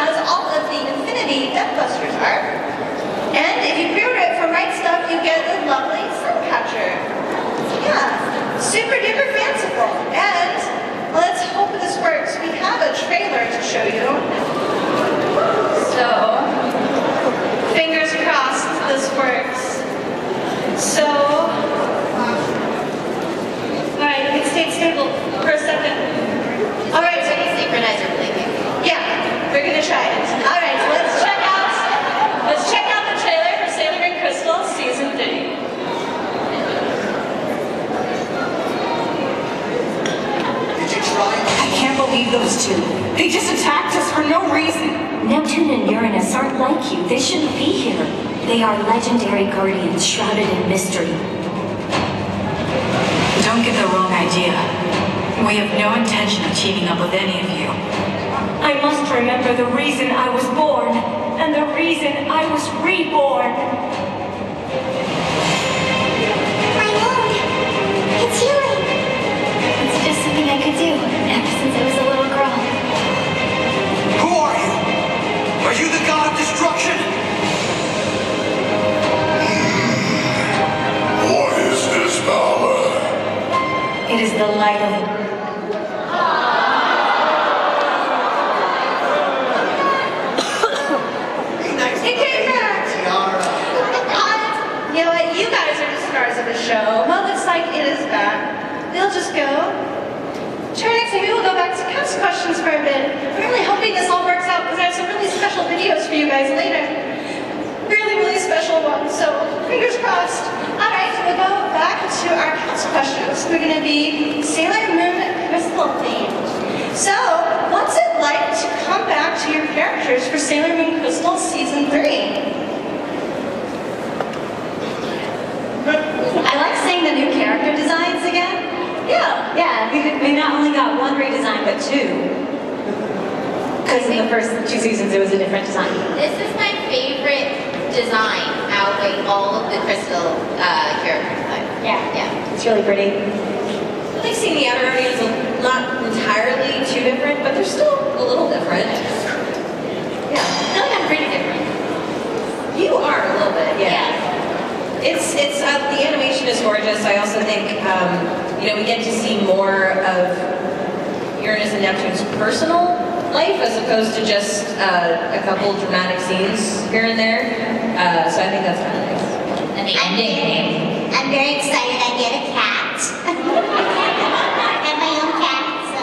Speaker 1: super duper fanciful. And let's hope this works. We have a trailer to show you. So, fingers crossed this works. So, alright, you can stay stable for a second. Alright, so
Speaker 9: Synchronizer blinking.
Speaker 1: yeah, we're gonna try it. Alright, so let's check out let's check out the trailer for Sailor Moon Crystal Season three.
Speaker 5: Did you try?
Speaker 12: I can't believe those two. They just attacked us for no reason.
Speaker 13: Neptune and Uranus aren't like you. They shouldn't be here. They are legendary guardians shrouded in mystery.
Speaker 12: Don't get the wrong idea. We have no intention of teaming up with any of you.
Speaker 13: I must remember the reason I was born, and the reason I was reborn.
Speaker 6: My wound. It's healing. It's just something I could do ever since I was a little girl.
Speaker 5: Who are you? Are you the god of destruction?
Speaker 14: What is this power?
Speaker 13: It is the light of
Speaker 1: It came back! You know what? You guys are the stars of the show. Well, looks like it is back. We'll just go. Sure, next time we will go back to cast questions for a bit. I'm really hoping this all works out because I have some really special videos for you guys later. Really, really special ones, so fingers crossed. Alright, we'll go back to our cast questions. We're going to be Sailor Moon Crystal themed. So, what's it like to come back to your characters for Sailor Moon Crystal Season three?
Speaker 8: I like seeing the new character designs again.
Speaker 1: Yeah.
Speaker 8: Yeah, we, we not only got one redesign, but two. Because in the first two seasons, it was a different design.
Speaker 9: This is my favorite design out of like, all of the Crystal uh, character designs.
Speaker 8: Yeah, yeah, it's really pretty.
Speaker 3: I like seeing the outer guardians not entirely too different, but they're still a little different.
Speaker 9: Yeah, I feel like I'm pretty different.
Speaker 3: You are a little bit, yeah.
Speaker 9: Yeah.
Speaker 3: It's it's uh, the animation is gorgeous. I also think um, you know we get to see more of Uranus and Neptune's personal life as opposed to just uh, a couple dramatic scenes here and there. Uh, so I think that's kind of nice.
Speaker 9: And the
Speaker 6: I'm
Speaker 9: ending.
Speaker 6: very, I'm very excited I get a cat. I have my own cat, so.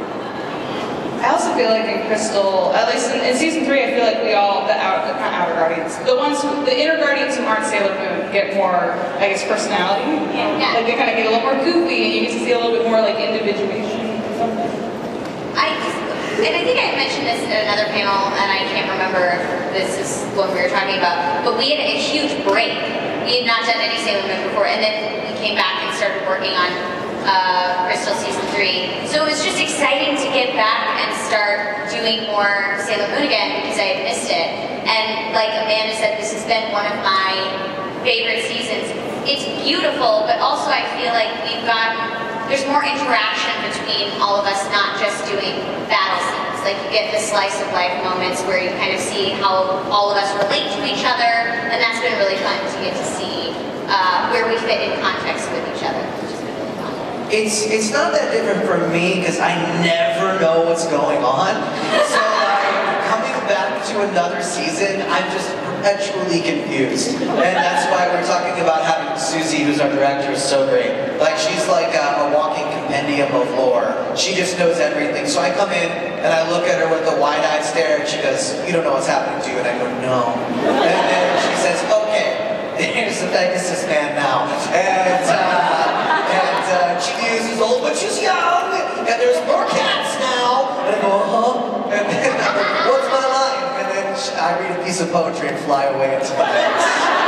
Speaker 7: I also feel like in Crystal, at least in, in season three, I feel like we all, the outer, not outer guardians, the ones, who, the inner guardians who aren't Sailor Moon get more, I guess, personality.
Speaker 9: Yeah.
Speaker 7: Like they kind of get a little more goofy, and you get to see a little bit more like individuation or something.
Speaker 9: I just, and I think I mentioned this at another panel, and I can't remember if this is what we were talking about, but we had a huge break. We had not done any Sailor Moon before, and then we came back and started working on uh, Crystal Season three. So it was just exciting to get back and start doing more Sailor Moon again because I had missed it. And like Amanda said, this has been one of my favorite seasons. It's beautiful, but also I feel like we've got, there's more interaction between all of us, not just doing battle scenes. Like you get the slice of life moments where you kind of see how all of us relate to each other, and that's been really fun to get to see uh, where we fit in context with each other.
Speaker 5: It's it's not that different from me because I never know what's going on. So like coming back to another season, I'm just perpetually confused, and that's why we're talking about having Susie, who's our director, is so great. Like she's like a, a walking compendium of lore. She just knows everything. So I come in and I look at her with a wide-eyed stare, and she goes, "You don't know what's happening to you," and I go, "No," and then she says, "Okay, here's the Pegasus man now," and. Uh, And uh, Chibiu's is old, but she's young, and there's more cats now. And I go, uh-huh. And then I'm like, what's my line? And then I read a piece of poetry and fly away into my legs.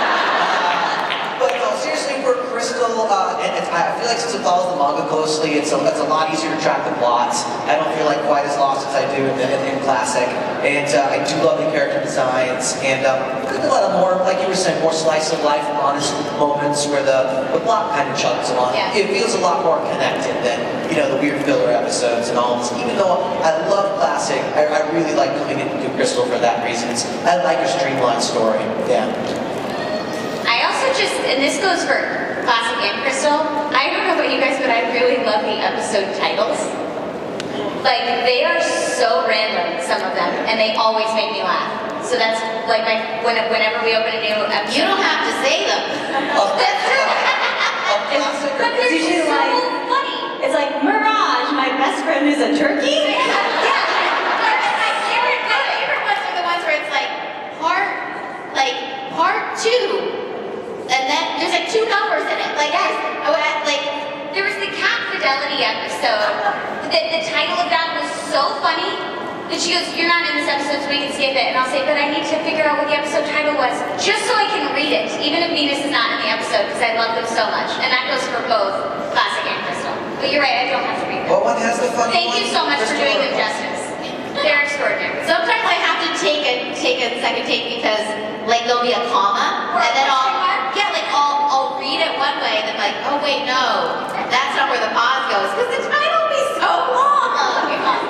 Speaker 5: Uh, but no, seriously, for Crystal, uh, and, and I feel like since it follows the manga closely, it's a, it's a lot easier to track the plots. I don't feel like quite as lost as I do in, in, in Classic. And uh, I do love the character designs, and um, there's a lot of more, like you were saying, more slice of life, honest moments where the, the plot kind of chugs along.
Speaker 9: Yeah.
Speaker 5: It feels a lot more connected than, you know, the weird filler episodes and all this. Even though I love Classic, I, I really like coming into Crystal for that reason. It's, I like a streamlined story, yeah.
Speaker 9: I also just, and this goes for Classic and Crystal, I don't know about you guys, but I I really love the episode titles. Like, they are so random, some of them, and they always make me laugh. So that's like my, when, whenever we open a new episode.
Speaker 6: You don't have to say them.
Speaker 9: That's true. But they're
Speaker 8: usually
Speaker 9: so
Speaker 8: like,
Speaker 9: funny.
Speaker 8: It's like, Mirage, my best friend is a turkey?
Speaker 9: Yeah.
Speaker 6: My favorite, my favorite ones are the ones where it's like, part, like, part two. And then there's like two numbers in it. Like, yes. Like,
Speaker 9: there was the Cat Fidelity episode. The, the title of that was so funny that she goes, you're not in this episode, so we can skip it. And I'll say, but I need to figure out what the episode title was, just so I can read it, even if Venus is not in the episode, because I love them so much. And that goes for both Classic and Crystal. But you're right, I don't have to read them.
Speaker 5: What one has the funny
Speaker 9: Thank
Speaker 5: one?
Speaker 9: you so much for
Speaker 5: Crystal
Speaker 9: doing
Speaker 5: or
Speaker 9: them
Speaker 5: Classic?
Speaker 9: justice. They're extraordinary.
Speaker 6: sometimes I have to take a take a second take because like there'll be a comma
Speaker 9: Or a
Speaker 6: and then I'll
Speaker 9: question mark?
Speaker 6: yeah like I'll I'll read it one way and then like oh wait no that's not where the pause goes because the title will be so long. Okay, awesome.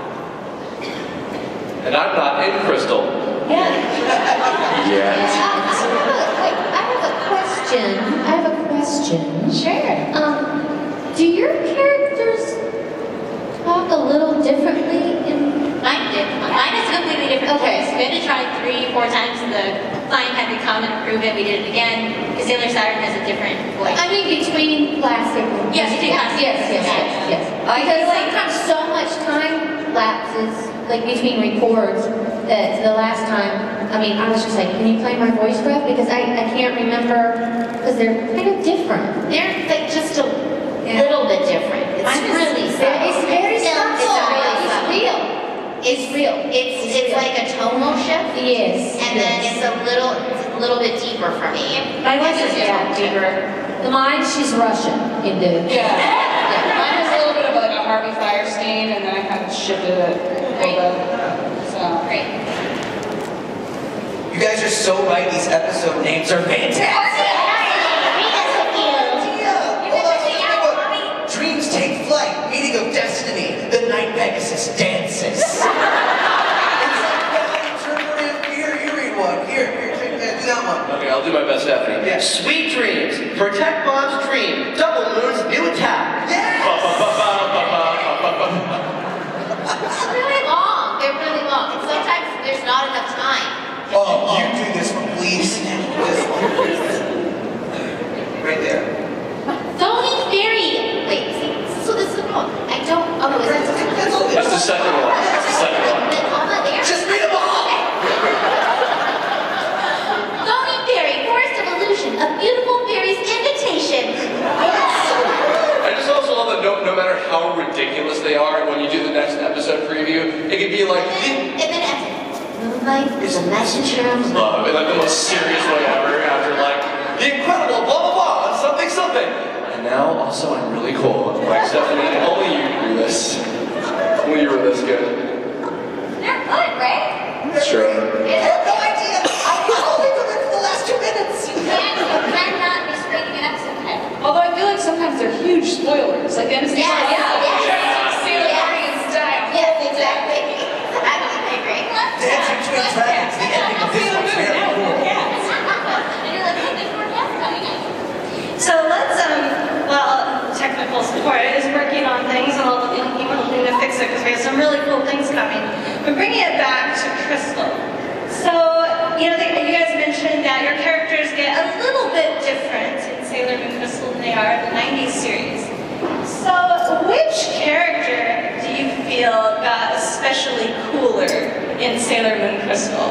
Speaker 4: And I'm not in Crystal.
Speaker 2: Yeah.
Speaker 4: Yet.
Speaker 2: Um, I have a, wait, I have a question. I have a question.
Speaker 6: Sure.
Speaker 2: Um, do your characters talk a little differently in?
Speaker 6: Mine did. Mine is completely different.
Speaker 2: Okay.
Speaker 6: voice. We had to try three, four times, and the client had to come and approve it. We did it again because Sailor Saturn has a different voice.
Speaker 2: I mean, between classic. and-
Speaker 6: Yes, between
Speaker 2: yes,
Speaker 6: classic.
Speaker 2: yes, yes, yes, yes. Because sometimes so much time lapses, like between records, that the last time, I mean, I was just like, can you play my voice rep? Because I, I can't remember, because they're kind of different.
Speaker 6: They're like just a little bit different. It's
Speaker 2: Mine is-
Speaker 6: really
Speaker 2: it's
Speaker 6: subtle.
Speaker 2: very
Speaker 6: It's
Speaker 2: subtle.
Speaker 6: really
Speaker 2: It's
Speaker 6: subtle.
Speaker 2: real.
Speaker 6: It's real. It's
Speaker 2: It's
Speaker 6: it's
Speaker 2: real.
Speaker 6: like a tonal shift.
Speaker 2: Yes.
Speaker 6: And then
Speaker 2: yes.
Speaker 6: it's a little it's a little bit deeper for me.
Speaker 2: My voice
Speaker 6: It's
Speaker 2: is
Speaker 6: a
Speaker 2: yeah,
Speaker 6: tonal shift.
Speaker 2: deeper. The mine, she's Russian in the.
Speaker 7: Yeah. Mine was a little bit of like a Harvey Firestein, and then I kind of shifted it a little bit. So.
Speaker 6: Great.
Speaker 5: You guys are so right. These episode names are fantastic. Dreams take flight, meeting of destiny, the night Pegasus dances. It's like Valley Turnaround Here, you read one. Here, here, take that, do that one.
Speaker 4: Okay, I'll do my best, Stephanie.
Speaker 5: Yeah.
Speaker 15: Sweet dreams. Protect Mom's dream. Double Moon's new attack.
Speaker 5: Yes!
Speaker 6: It's really long. They're really long. And sometimes there's not enough time.
Speaker 5: Oh, you do this one, please. This one, please. Right there.
Speaker 6: Don't eat fairy. Wait, see, so this is wrong. I don't. Oh, is that
Speaker 5: That's all
Speaker 4: That's the second one. That's the second one.
Speaker 6: the comma there?
Speaker 5: Just read them all.
Speaker 6: Don't eat fairy. Forest of Illusion. A beautiful fairy's invitation.
Speaker 4: I just also love that no, no matter how ridiculous they are, when you do the next episode preview, it can be like,
Speaker 6: And then, and then after, moonlight is a messenger of
Speaker 4: love, in like the most serious way ever, after like, the incredible blah blah blah, something something. And now, also, I'm really cool. Like, Stephanie, only you do this. Only you were this good.
Speaker 9: They're good, right?
Speaker 4: It's true.
Speaker 5: I have no idea. I can only do it for the last two minutes.
Speaker 9: You can, you cannot be scraping an episode title.
Speaker 7: Although I feel like sometimes they're huge spoilers, like the M C
Speaker 6: Yes, yes,
Speaker 7: Sailor
Speaker 6: yes.
Speaker 7: Guardian style.
Speaker 6: Yes, exactly. I agree.
Speaker 5: Dancing Between Dragons, the ending of this one's very cool.
Speaker 9: And you're like, hey, there's more cats coming in.
Speaker 1: So let's, um, well, technical support is working on things and all the people hoping to fix it because we have some really cool things coming. We're bringing it back to Crystal. So, you know, they, you guys mentioned that your characters get a little bit different in Sailor Moon Crystal than they are in the nineties series. So, which character do you feel got especially cooler in Sailor Moon Crystal?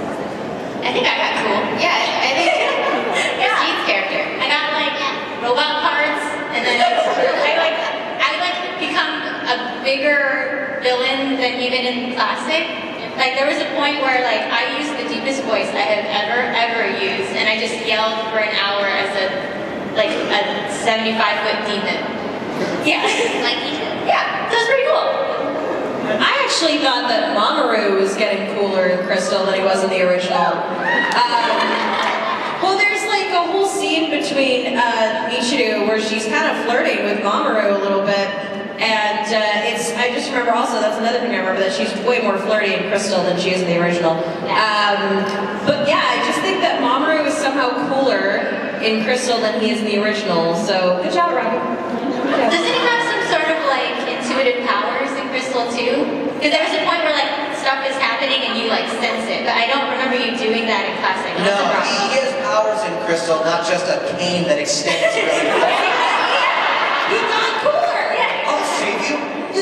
Speaker 6: I think I got cool. Yeah, I think Christine's character. I got like robot parts, and then I like I like become a bigger villain than even in classic. Like there was a point where like I used the deepest voice I have ever ever used, and I just yelled for an hour as a like a seventy-five foot demon. Yeah, like yeah, that was pretty cool.
Speaker 3: I actually thought that Mamoru was getting cooler in Crystal than he was in the original. Um, well, there's like a whole scene between uh, Michiru where she's kind of flirting with Mamoru a little bit, and uh, it's. I just remember also that's another thing I remember that she's way more flirty in Crystal than she is in the original. Um, but yeah, I just think that Mamoru is somehow cooler in Crystal than he is in the original. So good job, Robbie. Good job.
Speaker 2: Doesn't he have some sort of like intuitive powers in Crystal too? Because there was a point where like stuff is happening and you like sense it, but I don't remember you doing that in classic.
Speaker 5: No, he, he has powers in Crystal, not just a cane that extends really far.
Speaker 2: He got cooler! Yeah.
Speaker 5: I'll save you.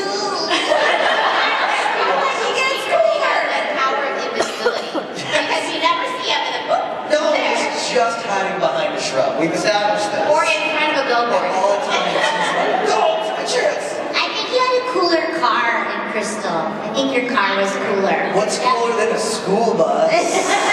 Speaker 6: He gets cooler. And power of invisibility. Because you never see him in the book.
Speaker 5: No, he's just hiding behind a shrub. We've established this.
Speaker 6: Or in front of a billboard.
Speaker 5: At all times. He's like, no, my chance.
Speaker 6: I think you had a cooler car in Crystal. I think your car was cooler.
Speaker 5: What's cooler than a school bus?
Speaker 4: Do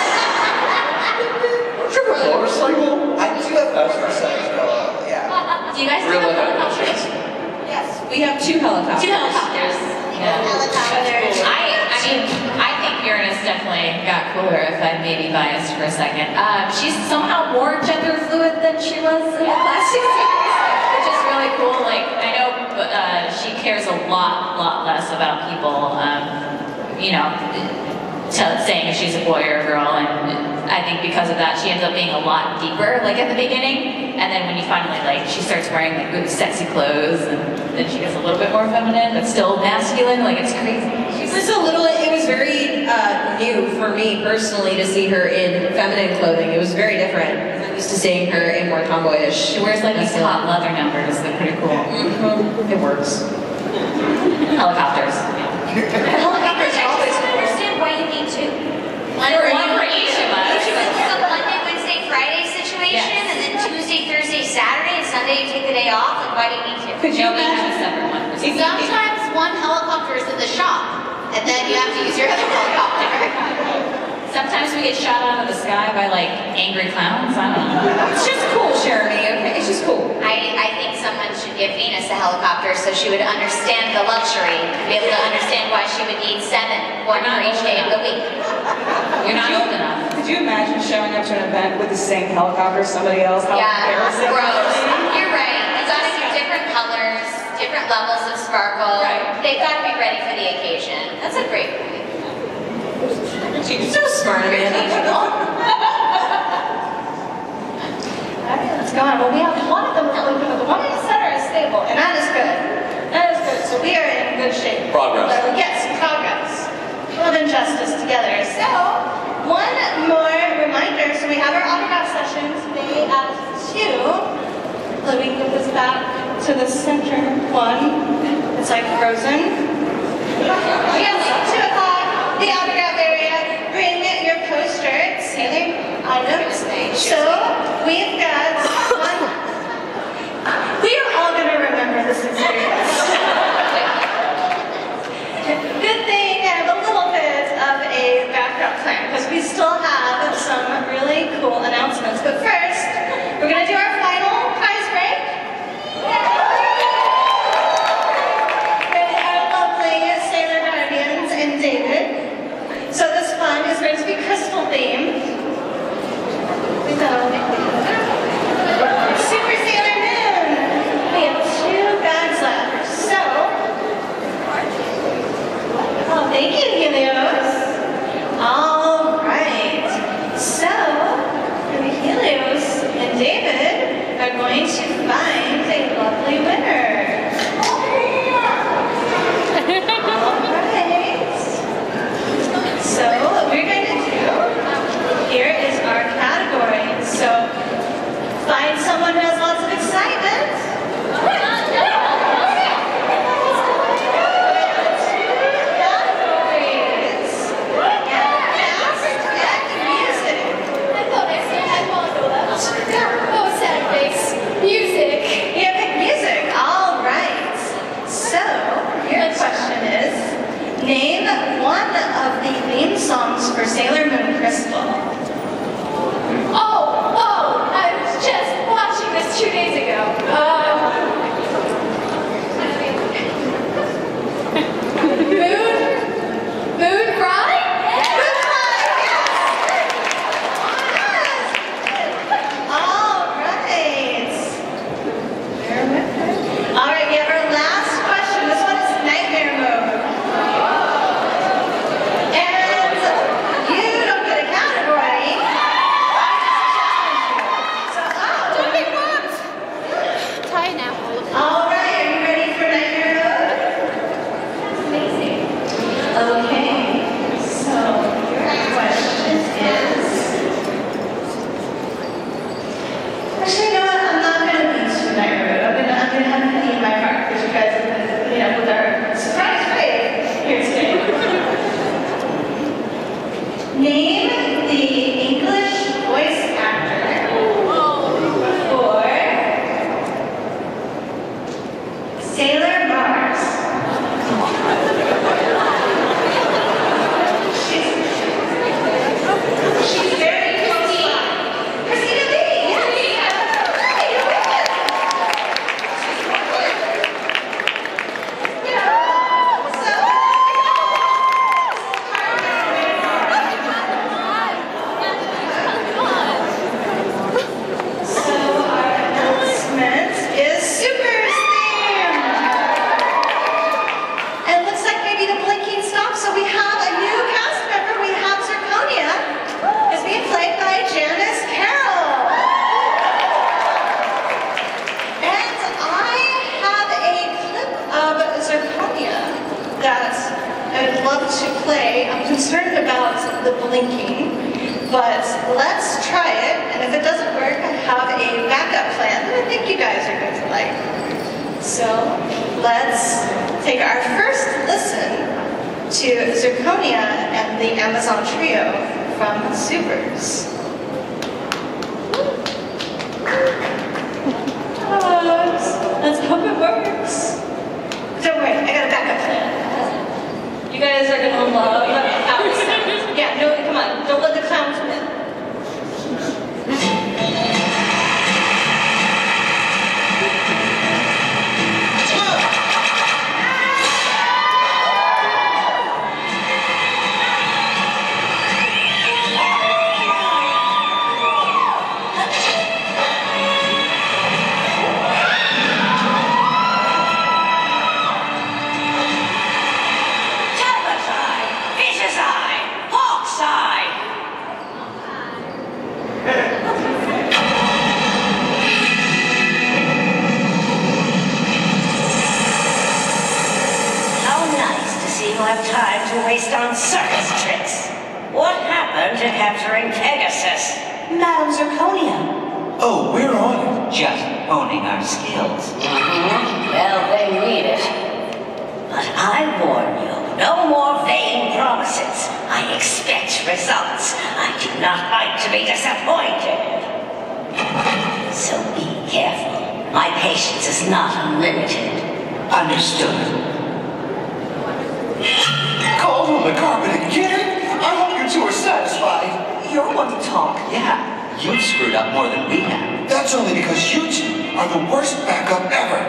Speaker 4: you have a motorcycle?
Speaker 5: I do have a motorcycle, yeah.
Speaker 2: Do you guys
Speaker 4: Real
Speaker 2: have
Speaker 4: life
Speaker 2: helicopters?
Speaker 3: Yes, we have two helicopters.
Speaker 2: Two helicopters.
Speaker 10: Yeah.
Speaker 6: Helicopters.
Speaker 10: I, I mean, I think Uranus definitely got cooler, if I'm maybe biased for a second. Um, she's somehow more gender fluid than she was in the classic series, which is really cool. Like, I know uh, she cares a lot, lot less about people, um, you know, t- saying if she's a boy or a girl, and I think because of that, she ends up being a lot deeper, like at the beginning, and then when you finally, like, she starts wearing like really sexy clothes, and then she gets a little bit more feminine, but still masculine, like it's crazy.
Speaker 3: It was a little, it was very uh, new for me personally to see her in feminine clothing. It was very different. I'm used to seeing her in more tomboyish.
Speaker 10: She wears like these hot leather numbers, they're pretty cool.
Speaker 3: Mm-hmm. It works.
Speaker 10: Helicopters.
Speaker 6: Helicopters are always cool. I understand why you need two.
Speaker 10: One for one for each of us.
Speaker 6: It's a Monday, Wednesday, Friday situation,
Speaker 10: Yes.
Speaker 6: and then Tuesday, Thursday, Saturday, and Sunday you take the day off. Like, why do you need two?
Speaker 10: Could you imagine a separate one for something?
Speaker 6: Sometimes one helicopter is in the shop, and then you have to use your other helicopter.
Speaker 10: Sometimes we get shot out of the sky by like angry clowns. I don't know.
Speaker 3: It's just cool, Cherami, okay? It's just cool.
Speaker 6: I, I think someone should give Venus a helicopter so she would understand the luxury, be able to understand why she would need seven, one for each day of the week.
Speaker 10: You're not old enough.
Speaker 7: Could you imagine showing up to an event with the same helicopter as somebody else? How
Speaker 6: Yeah,
Speaker 7: embarrassing.
Speaker 6: gross. You're right. You gotta do different colors, different levels of sparkle.
Speaker 7: Right.
Speaker 6: They've got to be ready for the occasion. That's a great point.
Speaker 3: You're so smart, Amanda.
Speaker 1: Alright, let's go on. Well, we have one of them, the one in the center is stable, and that is good. That is good. So we are in good shape.
Speaker 4: Progress.
Speaker 1: Uh, yes, progress. Love and justice together. So, one more reminder. So we have our autograph sessions today at two. So we can get this back to the center one. It's like frozen. Yes, two o'clock, the autograph area. Bring your poster, sailor items. So we've got one. We are all going to remember this experience. Good thing I have a little bit of a backup plan because we still have some really cool announcements. But first, we're going to do our final prize break. With our lovely Sailor Guardians and David. So this fun is going to be crystal themed. love to play. I'm concerned about the blinking, but let's try it. And if it doesn't work, I have a backup plan that I think you guys are going to like. So let's take our first listen to Zirconia and the Amazon Trio from Supers. Let's hope it works. Don't worry, I got a backup plan. You guys are gonna love how this sounds. Yeah, no, come on, don't let the clowns win.
Speaker 16: On circus tricks. What happened to capturing Pegasus?
Speaker 17: Madam Zirconia.
Speaker 16: Oh, we're on it. Just honing our skills. Mm-hmm. Well, they need it. But I warn you, no more vain promises. I expect results. I do not like to be disappointed. So be careful. My patience is not unlimited. Understood.
Speaker 18: Called on the carpet again? I hope you two are satisfied.
Speaker 17: You're one to talk.
Speaker 16: Yeah, you've screwed up more than we have.
Speaker 18: That's only because you two are the worst backup ever.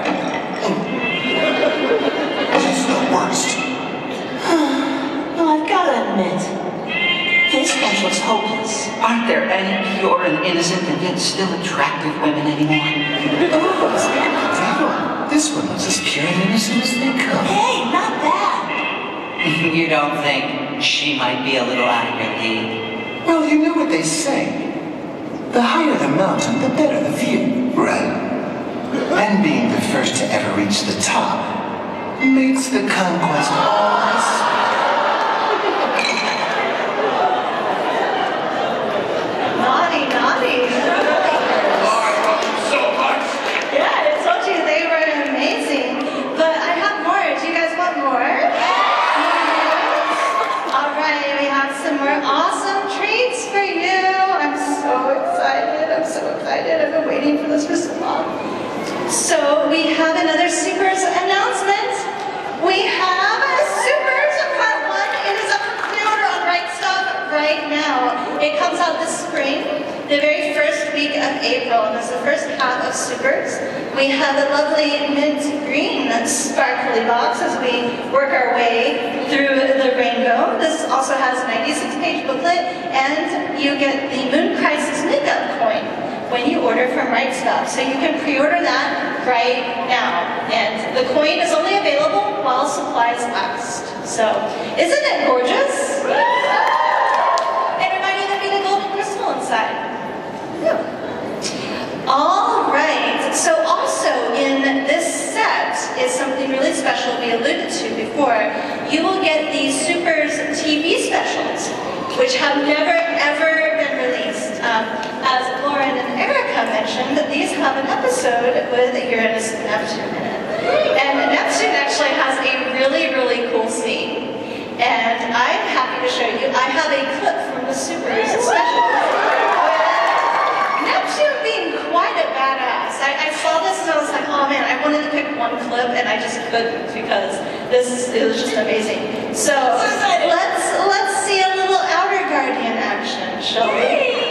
Speaker 18: Just the worst.
Speaker 17: Well, I've got to admit, this bunch looks hopeless.
Speaker 16: Aren't there any pure and innocent and yet still attractive women anymore?
Speaker 18: Oh, this one looks as pure and innocent as they come.
Speaker 17: Hey, not that.
Speaker 16: You don't think she might be a little out of your league?
Speaker 18: Well, you know what they say. The higher the mountain, the better the view. Right. And being the first to ever reach the top makes the conquest all I
Speaker 1: Naughty, naughty.
Speaker 14: I love them so much.
Speaker 1: Yeah, I told you they were amazing. But I have more. Do you guys want more? Alright, we have some more awesome treats for you. I'm so excited. I'm so excited. I've been waiting for this for so long. So we have another Supers announcement. We have a Supers Part one. It is up for pre-order on Right Stuff right now. It comes out this spring, the very first week of April, and it's the first half of Supers. We have a lovely mint green sparkly box as we work our way through the rainbow. This also has a ninety-six page booklet, and you get the Moon Crisis makeup coin when you order from Right Stuff. So you can pre-order that right now. And the coin is only available while supplies last. So, isn't it gorgeous? And it might even be the golden crystal inside. Yeah. All right, so also in this set is something really special we alluded to before. You will get the Supers T V specials, which have never ever been released. Um, as Lauren and Erica mentioned, these have an episode with Uranus and Neptune in it. And Neptune actually has a really, really cool scene. And I'm happy to show you, I have a clip from the Supers special. Neptune being quite a badass. I, I saw this and I was like, oh man, I wanted to pick one clip and I just couldn't because this it was just amazing. So let's let's see a little Outer Guardian action, shall we?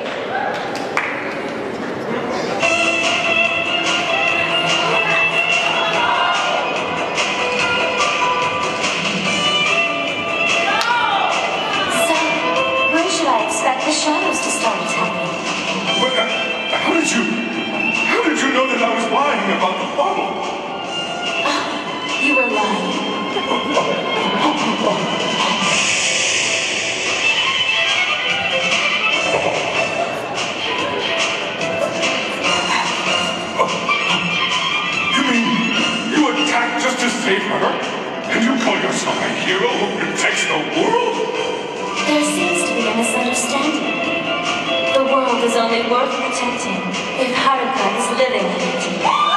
Speaker 13: So, when should I expect the shadows to start attacking?
Speaker 14: But, uh, how did you... How did you know that I was lying about the bottle?
Speaker 13: Oh, you were lying.
Speaker 14: You mean you attacked just to save her? And you call yourself is my hero who protects the world?
Speaker 13: There seems to be a misunderstanding. The world is only worth protecting if Haruka is living in it.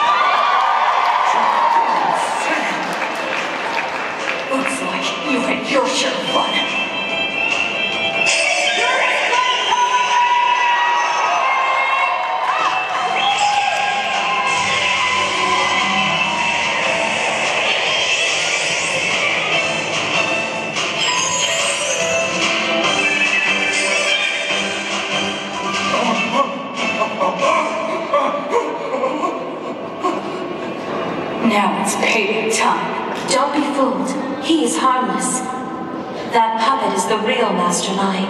Speaker 12: Looks like you had your share of fun.
Speaker 13: Now it's payday time. Don't be fooled. He is harmless. That puppet is the real Master Knight.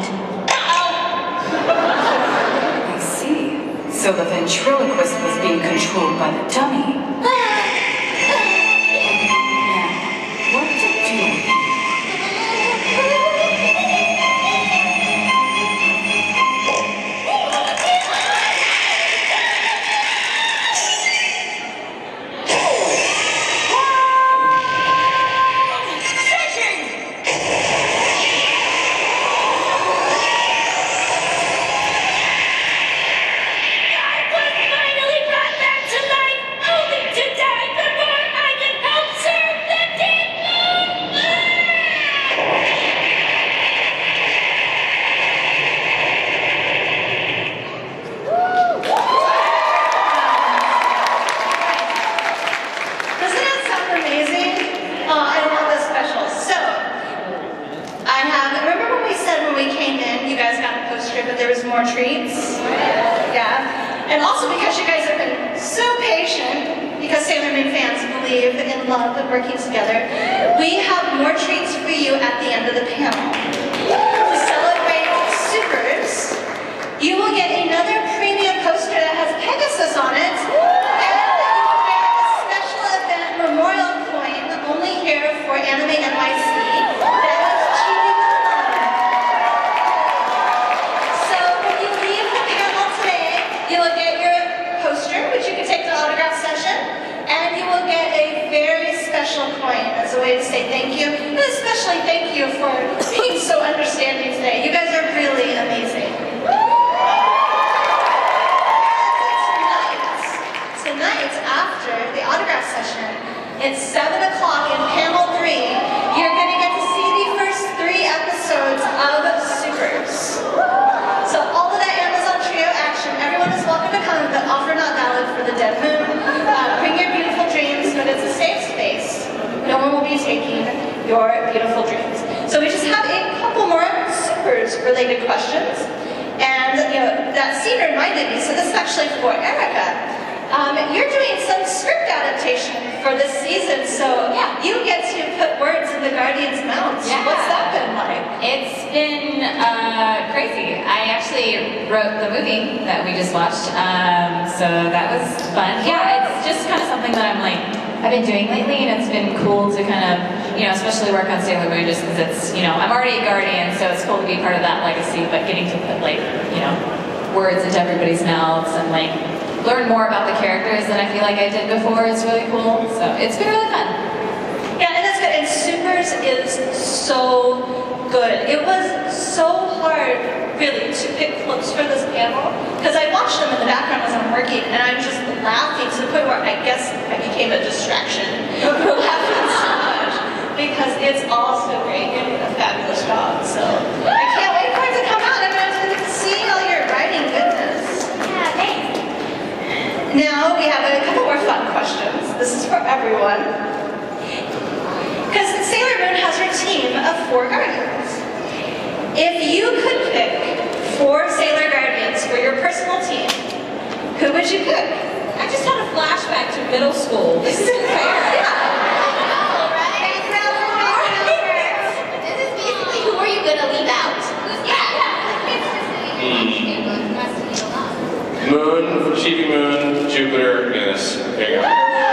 Speaker 12: I see. So the ventriloquist was being controlled by the dummy. Now, what to do with him?
Speaker 1: Anime N Y C that was cheating on them. So when you leave the panel today, you will get your poster, which you can take to the autograph session, and you will get a very special coin as a way to say thank you, and especially thank you for being so understanding today. You guys are really amazing. Tonight, after the autograph session, it's seven o'clock in panel three. You're going to get to see the first three episodes of Supers. So all of that Amazon Trio action, everyone is welcome to come, but offer not valid for the Dead Moon. Uh, bring your beautiful dreams, but it's a safe space. No one will be taking your beautiful dreams. So we just have a couple more Supers related questions. And you know, that scene reminded me, so this is actually for Erica. Um, you're doing some script adaptation for this season, so yeah, you get to put words in the Guardians' mouths.
Speaker 10: Yeah.
Speaker 1: What's that been like?
Speaker 10: It's been uh, crazy. I actually wrote the movie that we just watched, um, so that was fun. Yeah, it's just kind of something that I'm like, I've been doing lately, and it's been cool to kind of, you know, especially work on Sailor Moon just because it's, you know, I'm already a Guardian, so it's cool to be part of that legacy, but getting to put like, you know, words into everybody's mouths and like, learn more about the characters than I feel like I did before is really cool. So it's been really fun.
Speaker 1: Yeah, and that's good. And Supers is so good. It was so hard, really, to pick clips for this panel because I watched them in the background as I'm working, and I'm just laughing to the point where I guess I became a distraction for laughing so much because it's all so great. You're doing a fabulous job. So I can't wait for it to come out. I'm going to see all your writing goodness.
Speaker 6: Yeah, thanks.
Speaker 1: Now we have a couple more fun questions. This is for everyone. Because Sailor Moon has her team of four Guardians. If you could pick four Sailor Guardians for your personal team, who would you pick?
Speaker 3: I just had a flashback to middle school. This isn't fair.
Speaker 6: This is basically who are you gonna leave out? Who's
Speaker 4: Moon, Chibi Moon, Jupiter, Venus. There you go.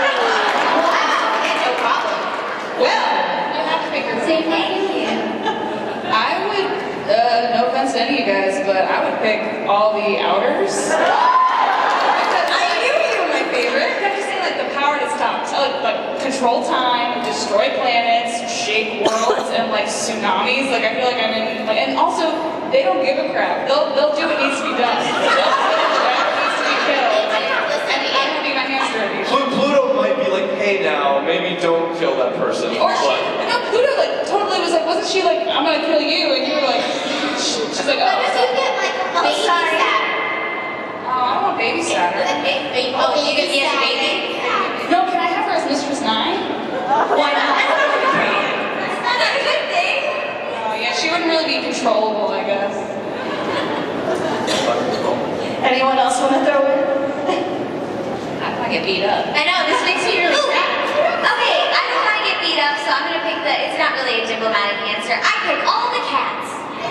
Speaker 3: No problem. Well, you have to pick your
Speaker 6: Say thank you.
Speaker 7: I would, uh, no offense to any of you guys, but I would pick all the outers.
Speaker 3: I knew you were my favorite.
Speaker 7: I'm just saying, like, the power to stop, like, like control time, destroy planets, shake worlds, and like tsunamis. Like I feel like I'm in. Like, and also, they don't give a crap. They'll they'll do what needs to be done. They'll kill whatever needs to be killed. And I'm having my hands dirty.
Speaker 4: Pl- Pluto might be like, hey now, maybe don't kill that person.
Speaker 7: Or she,
Speaker 4: but
Speaker 7: no, Pluto like totally was like, wasn't she like, I'm gonna kill you, and you were like, she's like, oh.
Speaker 6: What if you get like a baby Saturn?
Speaker 7: Oh, I don't want baby Saturn.
Speaker 6: Oh, you can get a baby?
Speaker 7: No, can I have her as Mistress Nine? Why not?
Speaker 6: That's not a good thing.
Speaker 7: Oh yeah, she wouldn't really be controllable, I guess.
Speaker 1: Anyone else want to throw in?
Speaker 10: I want to get beat up.
Speaker 9: I know, this makes me really sad. Okay, I don't want to get beat up, so I'm going to pick the, it's not really a diplomatic answer. I pick all the cats.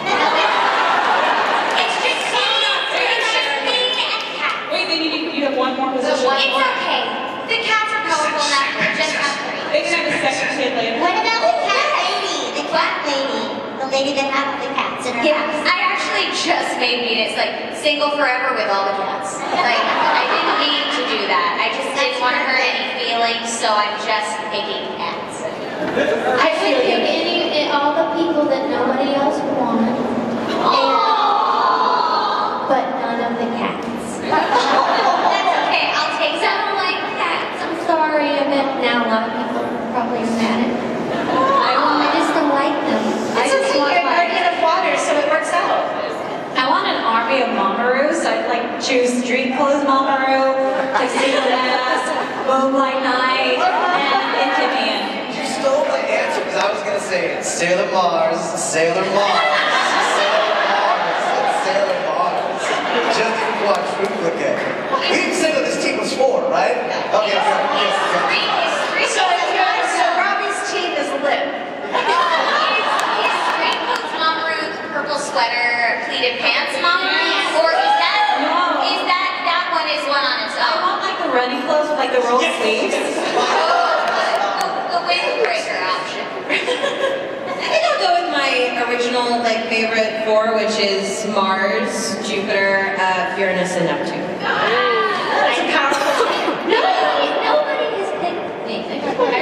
Speaker 9: It's just Kitty, Christine, and cat.
Speaker 7: Wait, then you, you have one more position.
Speaker 9: It's okay. The cats are powerful enough to just have three.
Speaker 7: They can have a second kid later.
Speaker 6: What about the cat lady? The cat lady. The lady that had all the cats in her
Speaker 9: Yeah,
Speaker 6: house.
Speaker 9: I actually just made Venus like single forever with all the cats. Like, I didn't mean to do that. I just didn't want to hurt any feelings, so I'm just picking cats.
Speaker 2: I would pick any, all the people that nobody else wanted. And, but none of the cats.
Speaker 9: That's okay, I'll take
Speaker 2: I
Speaker 9: them.
Speaker 2: don't like cats. I'm sorry. I bet now a lot of people are probably mad at me. I, I just don't like them. I
Speaker 1: It's
Speaker 2: just
Speaker 1: okay,
Speaker 2: want
Speaker 1: you're a
Speaker 2: my-
Speaker 1: guardian of water, so it works out.
Speaker 8: I want an army of Mamarus. I'd like choose street clothes Mamaru, tuxedo mask, moonlight night, and Indian.
Speaker 5: You stole my answer because I was gonna say Sailor Mars, Sailor Mars, Sailor Mars, and Sailor Mars. Just didn't watch Duplicate. We didn't say what this team was for, right? Okay, so yes, yes.
Speaker 1: So, so Robbie's team is lit.
Speaker 9: Is Street Clothes Mamaroo the purple sweater, pleated pants Mamaroo? Or is that, is that, that one is one on its
Speaker 8: I
Speaker 9: own?
Speaker 8: want like the running clothes with like the roll sleeves.
Speaker 9: Oh, the, the windbreaker option.
Speaker 3: I think I'll go with my original like favorite four, which is Mars, Jupiter, uh, Uranus, and Neptune.
Speaker 1: That's a powerful team.
Speaker 2: Nobody, nobody has picked me.
Speaker 9: You can tell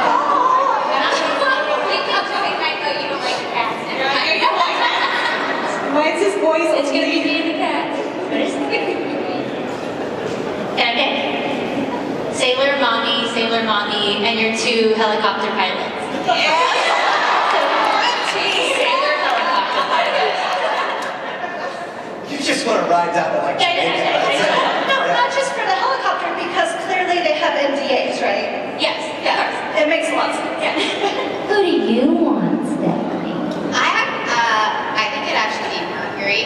Speaker 9: me right though you don't like cats.
Speaker 8: Why is his voice?
Speaker 2: It's gonna be me and the cats.
Speaker 9: Okay. Sailor Mommy, Sailor Mommy, and your two helicopter pilots. Sailor helicopter pilots.
Speaker 5: You just want to ride down to like Jamaica. That's it.
Speaker 1: No, not just for the helicopter, because clearly they have N D As, right?
Speaker 9: Yes, yeah.
Speaker 1: It makes a lot of sense.
Speaker 9: Yeah.
Speaker 2: Who do you want, Stephanie?
Speaker 9: I have, uh, I think it'd actually be Mercury,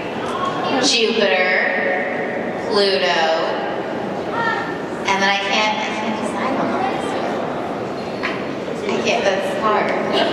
Speaker 9: Jupiter, Pluto, and then I can't, I can't decide on the rest. I can't, that's hard.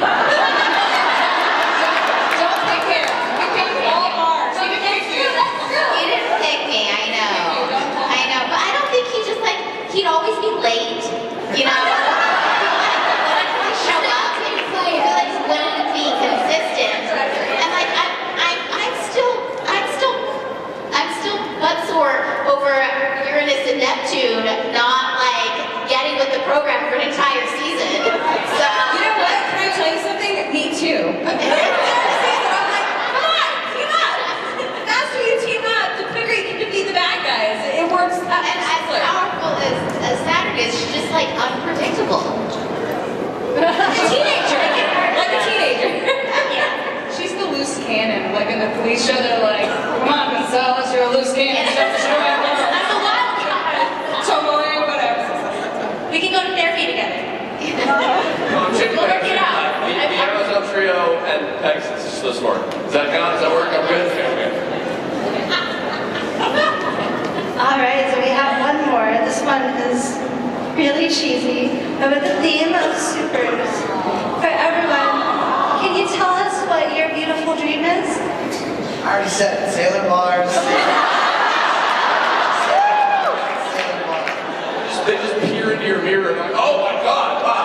Speaker 7: Don't pick him. You picked all Mars. You picked you.
Speaker 9: He didn't pick me, I know. I know, but I don't think he just like, he'd always be late, you know? He'd show up, he'd feel like he wouldn't be consistent. And like, I'm, I'm, I'm still, I'm still, I'm still buttsore over Uranus and Neptune not like getting with the program for an entire season. So,
Speaker 3: You know what? Can I tell you something? Me too. I'm like, come on, team up. The faster you team up, the quicker you can defeat the bad guys. It works.
Speaker 9: and as powerful as, as Saturn is, she's just like unpredictable.
Speaker 3: Like a teenager. Like a teenager.
Speaker 7: She's the loose cannon. Like in the police show, they're like, come on, Gonzalez, you're a loose cannon. Stop destroying us.
Speaker 9: I'm a wild card.
Speaker 7: Tomboy, whatever.
Speaker 9: We can go to therapy together.
Speaker 4: Um, check
Speaker 9: We'll work it out.
Speaker 4: The, the Amazon Trio and Pegs, it's just the score. Does that count? Does that work? I'm good? Okay, okay.
Speaker 1: All right, so we have one more. This one is really cheesy, but with the theme of supers. For everyone, can you tell us what your beautiful dream is?
Speaker 5: I already said it. Sailor Mars.
Speaker 4: Just, they just peer into your mirror and like, oh my god, wow.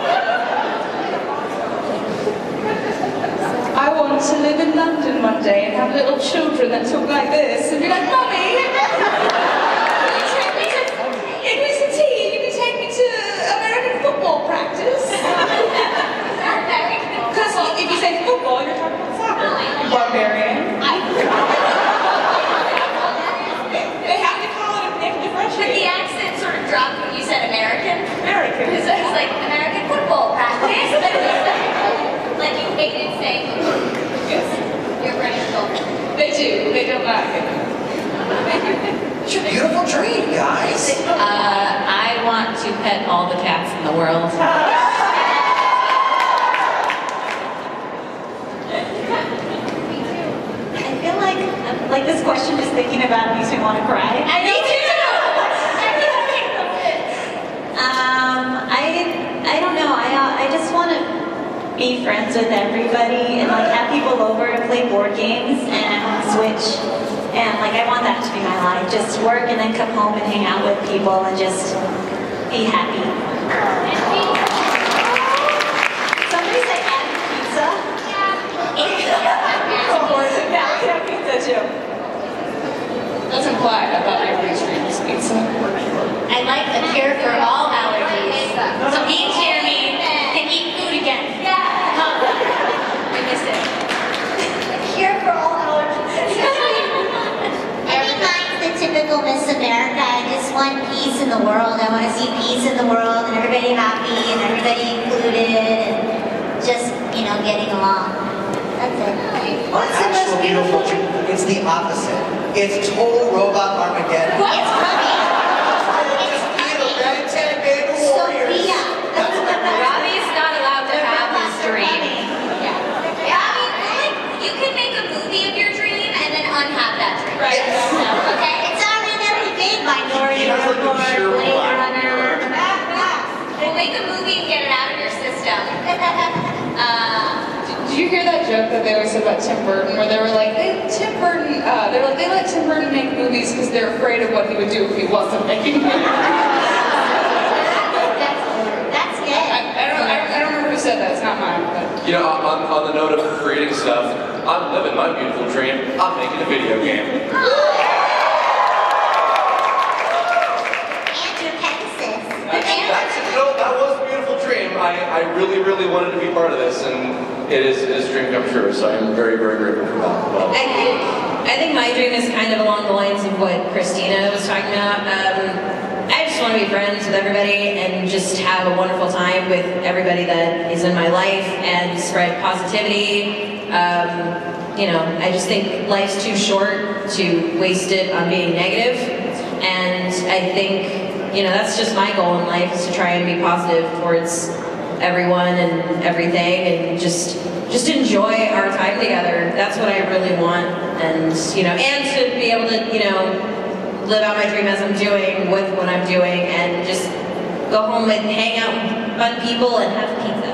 Speaker 7: I want to live in London one day and have little children that talk like this and be like, Mommy, can you take me to, if it's a tea, you can take me to American football
Speaker 8: American.
Speaker 9: It was like American football practice. Like you hated saying
Speaker 7: Yes.
Speaker 9: your friends told me.
Speaker 7: They do. They don't like it.
Speaker 5: It's your beautiful dream, guys.
Speaker 10: Uh, I want to pet all the cats in the world.
Speaker 8: I feel like, like this question just thinking about it makes me want to cry.
Speaker 9: I know too.
Speaker 8: Um, I, I don't know. I, uh, I just want to be friends with everybody and like have people over and play board games and Switch. And like I want that to be my life. Just work and then come home and hang out with people and just be happy. Somebody say add pizza. Yeah, I can have pizza too.
Speaker 7: That's implied. I thought everybody's dream was pizza.
Speaker 2: I like a cure for all allergies. So me and Cherami can eat food again.
Speaker 8: Yeah.
Speaker 2: Huh. We miss it.
Speaker 8: A cure for all allergies.
Speaker 6: I think mine's the typical Miss America. I just want peace in the world. I want to see peace in the world and everybody happy and everybody included and just, you know, getting along. That's it.
Speaker 5: What's the most beautiful dream? It's the opposite. It's total robot Armageddon.
Speaker 6: It's coming.
Speaker 5: Just feel red ten baby warriors.
Speaker 6: Sophia.
Speaker 5: That's what I want.
Speaker 10: Robbie's not allowed to have his dream.
Speaker 9: Yeah, I mean, like, you can make a movie of your dream and then unhave that dream.
Speaker 7: Right.
Speaker 9: Okay?
Speaker 6: It's already everything.
Speaker 8: Minority
Speaker 4: He has like the
Speaker 8: Report,
Speaker 4: pure
Speaker 8: Blade
Speaker 4: black
Speaker 8: Runner.
Speaker 9: We'll make a movie and get it out of your system. Uh,
Speaker 7: Did you hear that joke that they always said about Tim Burton, where they were like, they, Tim Burton, uh, they were like, they let Tim Burton make movies because they're afraid of what he would do if he wasn't making movies.
Speaker 6: That's good.
Speaker 7: I, I don't, I, I don't remember who said that. It's not mine. But.
Speaker 4: You know, on, on the note of creating stuff, I'm living my beautiful dream. I'm making a video game. That's, that's, you know, that was a beautiful dream. I, I really, really wanted to be part of this, and it is, it is a dream come true, so I'm very, very grateful for that. Well,
Speaker 3: I think I think my dream is kind of along the lines of what Cristina was talking about. Um, I just want to be friends with everybody and just have a wonderful time with everybody that is in my life and spread positivity. Um, you know, I just think life's too short to waste it on being negative, and I think, you know, that's just my goal in life, is to try and be positive towards everyone and everything, and just just enjoy our time together. That's what I really want, and you know, and to be able to, you know, live out my dream as I'm doing with what I'm doing, and just go home and hang out with fun people and have pizza.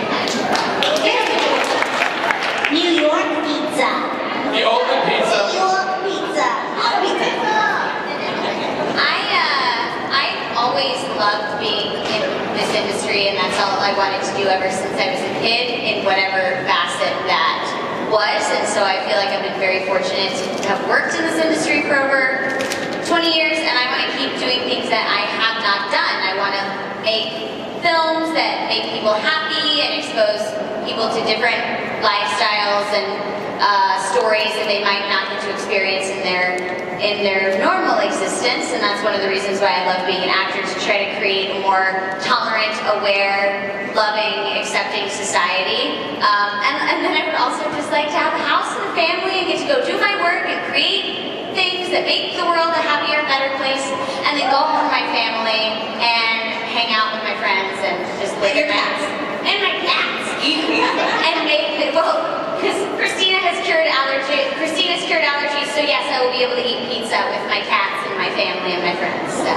Speaker 6: New York pizza.
Speaker 4: the ultimate pizza.
Speaker 6: New York pizza. Pizza.
Speaker 9: I, uh, I always loved being in this industry, and that's all I wanted to do ever since I was a kid, in whatever facet that was. And so I feel like I've been very fortunate to have worked in this industry for over twenty years, and I want to keep doing things that I have not done. I want to make films that make people happy and expose people to different lifestyles and uh, stories that they might not get to experience in their in their normal existence. And that's one of the reasons why I love being an actor, to try to create a more tolerant, aware, loving, accepting society. Um, and, and then I would also just like to have a house and a family and get to go do my work and create things that make the world a happier, better place, and then go home to my family and hang out with my friends and just live your cats. And my cats. And make the, well, because Cristina has cured allergy. Christina's cured allergies, so yes, I will be able to eat pizza with my cats and my family and my friends. So.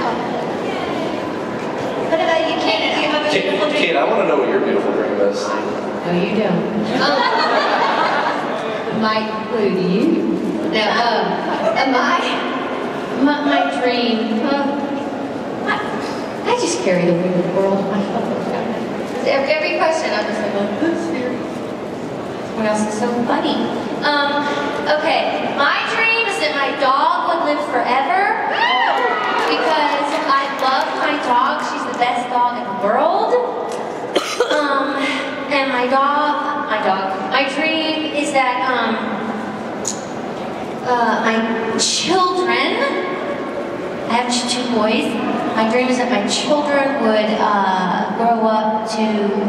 Speaker 8: What about you, Kate? Do you have a
Speaker 4: Kate,
Speaker 8: beautiful dream?
Speaker 4: Kate, I want to know what your beautiful dream is.
Speaker 2: No, you don't. Might include you. No, um, my, my, my dream, uh, I, I just carry the weight of the world. I every, every question I'm just like, oh, this serious. What else is so funny? Um, okay, my dream is that my dog would live forever, because I love my dog. She's the best dog in the world. Um, and my dog, my dog, my dream is that, um, uh, my children, I have two boys, my dream is that my children would, uh, to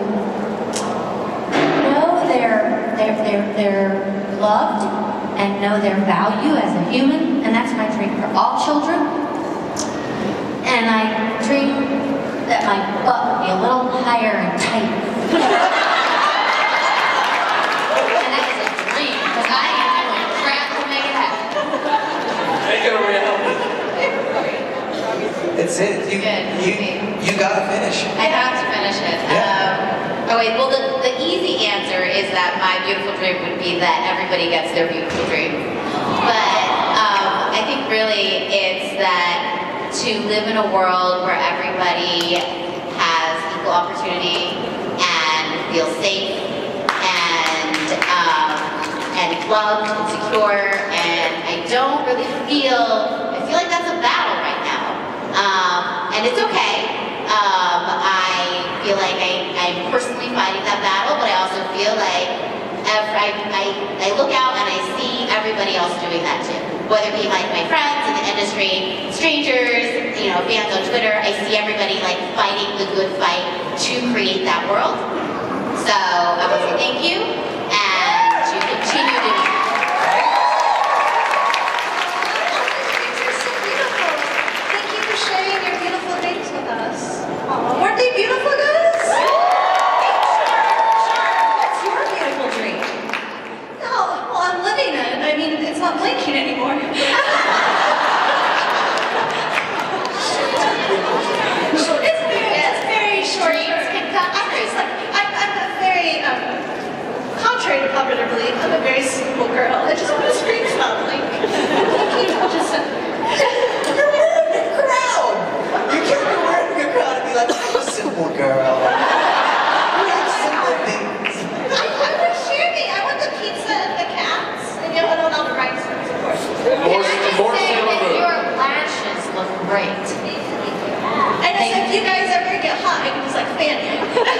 Speaker 2: know they're, they're, they're, they're loved and know their value as a human, and that's my dream for all children. And I dream that my butt would be a little higher and tighter. And that is a dream, because I am doing crap to make it happen.
Speaker 4: Make it a reality.
Speaker 5: It's it. You, you, you gotta finish.
Speaker 9: I have to finish it. Um, oh wait, well the, the easy answer is that my beautiful dream would be that everybody gets their beautiful dream. But um, I think really it's that to live in a world where everybody has equal opportunity and feels safe and um, and loved and secure, and I don't really feel, I feel like that's a battle right now. Um, and it's okay. Um, I feel like I, I'm personally fighting that battle, but I also feel like every, I, I, I look out and I see everybody else doing that too. Whether it be like my friends in the industry, strangers, you know, fans on Twitter, I see everybody like fighting the good fight to create that world. So I want to say thank you and to continue doing that.
Speaker 1: Sharing your beautiful dreams with us. Aww, weren't they beautiful, guys?
Speaker 8: What's your beautiful dream?
Speaker 1: No, well, I'm living it. I mean, it's not blinking anymore. it's, very, it's very short.
Speaker 9: Dreams can come
Speaker 1: I'm just like, I'm, I'm a very, um, contrary to popular belief, I'm a very simple girl. I just want to scream stop blink. Blinking will just...
Speaker 5: You can't go right in your crowd and be like, I'm a simple girl. We have simple things.
Speaker 1: I, I want Cherami. I want the pizza and the cats. And you know, I don't know the rights, of course.
Speaker 4: More, more
Speaker 9: Say
Speaker 4: Sailor
Speaker 9: that
Speaker 4: Moon.
Speaker 9: your lashes look great.
Speaker 1: And so if you guys ever get hot, I can just like fan you.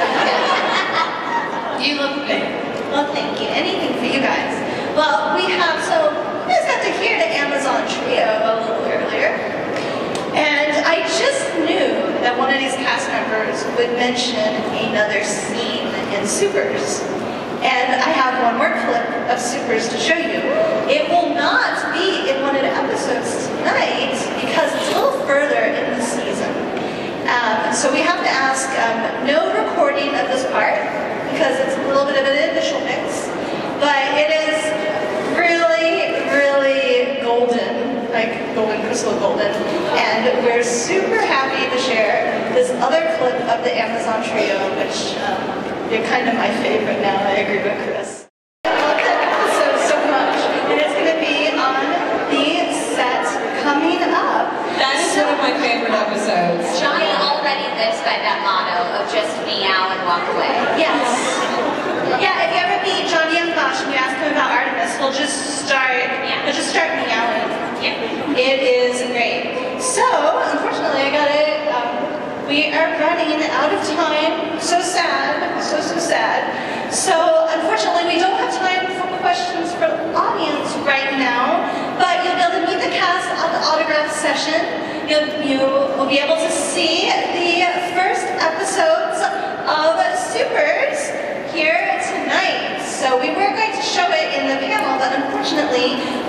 Speaker 9: You look good.
Speaker 1: Well, thank you. Anything for you guys. Well, we have, so you guys got to hear the Amazon trio a little earlier. And I just knew that one of these cast members would mention another scene in Supers. And I have one more clip of Supers to show you. It will not be in one of the episodes tonight because it's a little further in the season. Um, so we have to ask um, no recording of this part because it's a little bit of an initial mix. But it is really, really golden. Like golden, crystal golden, and we're super happy to share this other clip of the Amazon trio, which um, they're kind of my favorite now. I agree with Chris. I love that episode so much, and it's going to be on the set coming up.
Speaker 3: That is one of my favorite episodes.
Speaker 9: Johnny already lives by that motto of just meow and walk away.
Speaker 1: Yes. Yeah, if you ever meet Johnny and Flash and you ask him about Artemis, he'll just start, yeah. he'll just start meowing. Yeah. It is great. So, unfortunately, I got it. Um, we are running out of time. So sad. So, so sad. So, unfortunately, we don't have time for questions from the audience right now, but you'll be able to meet the cast at the autograph session. You'll, you will be able to see the first episodes of Supers here tonight. So we were going to show it in the panel, but unfortunately,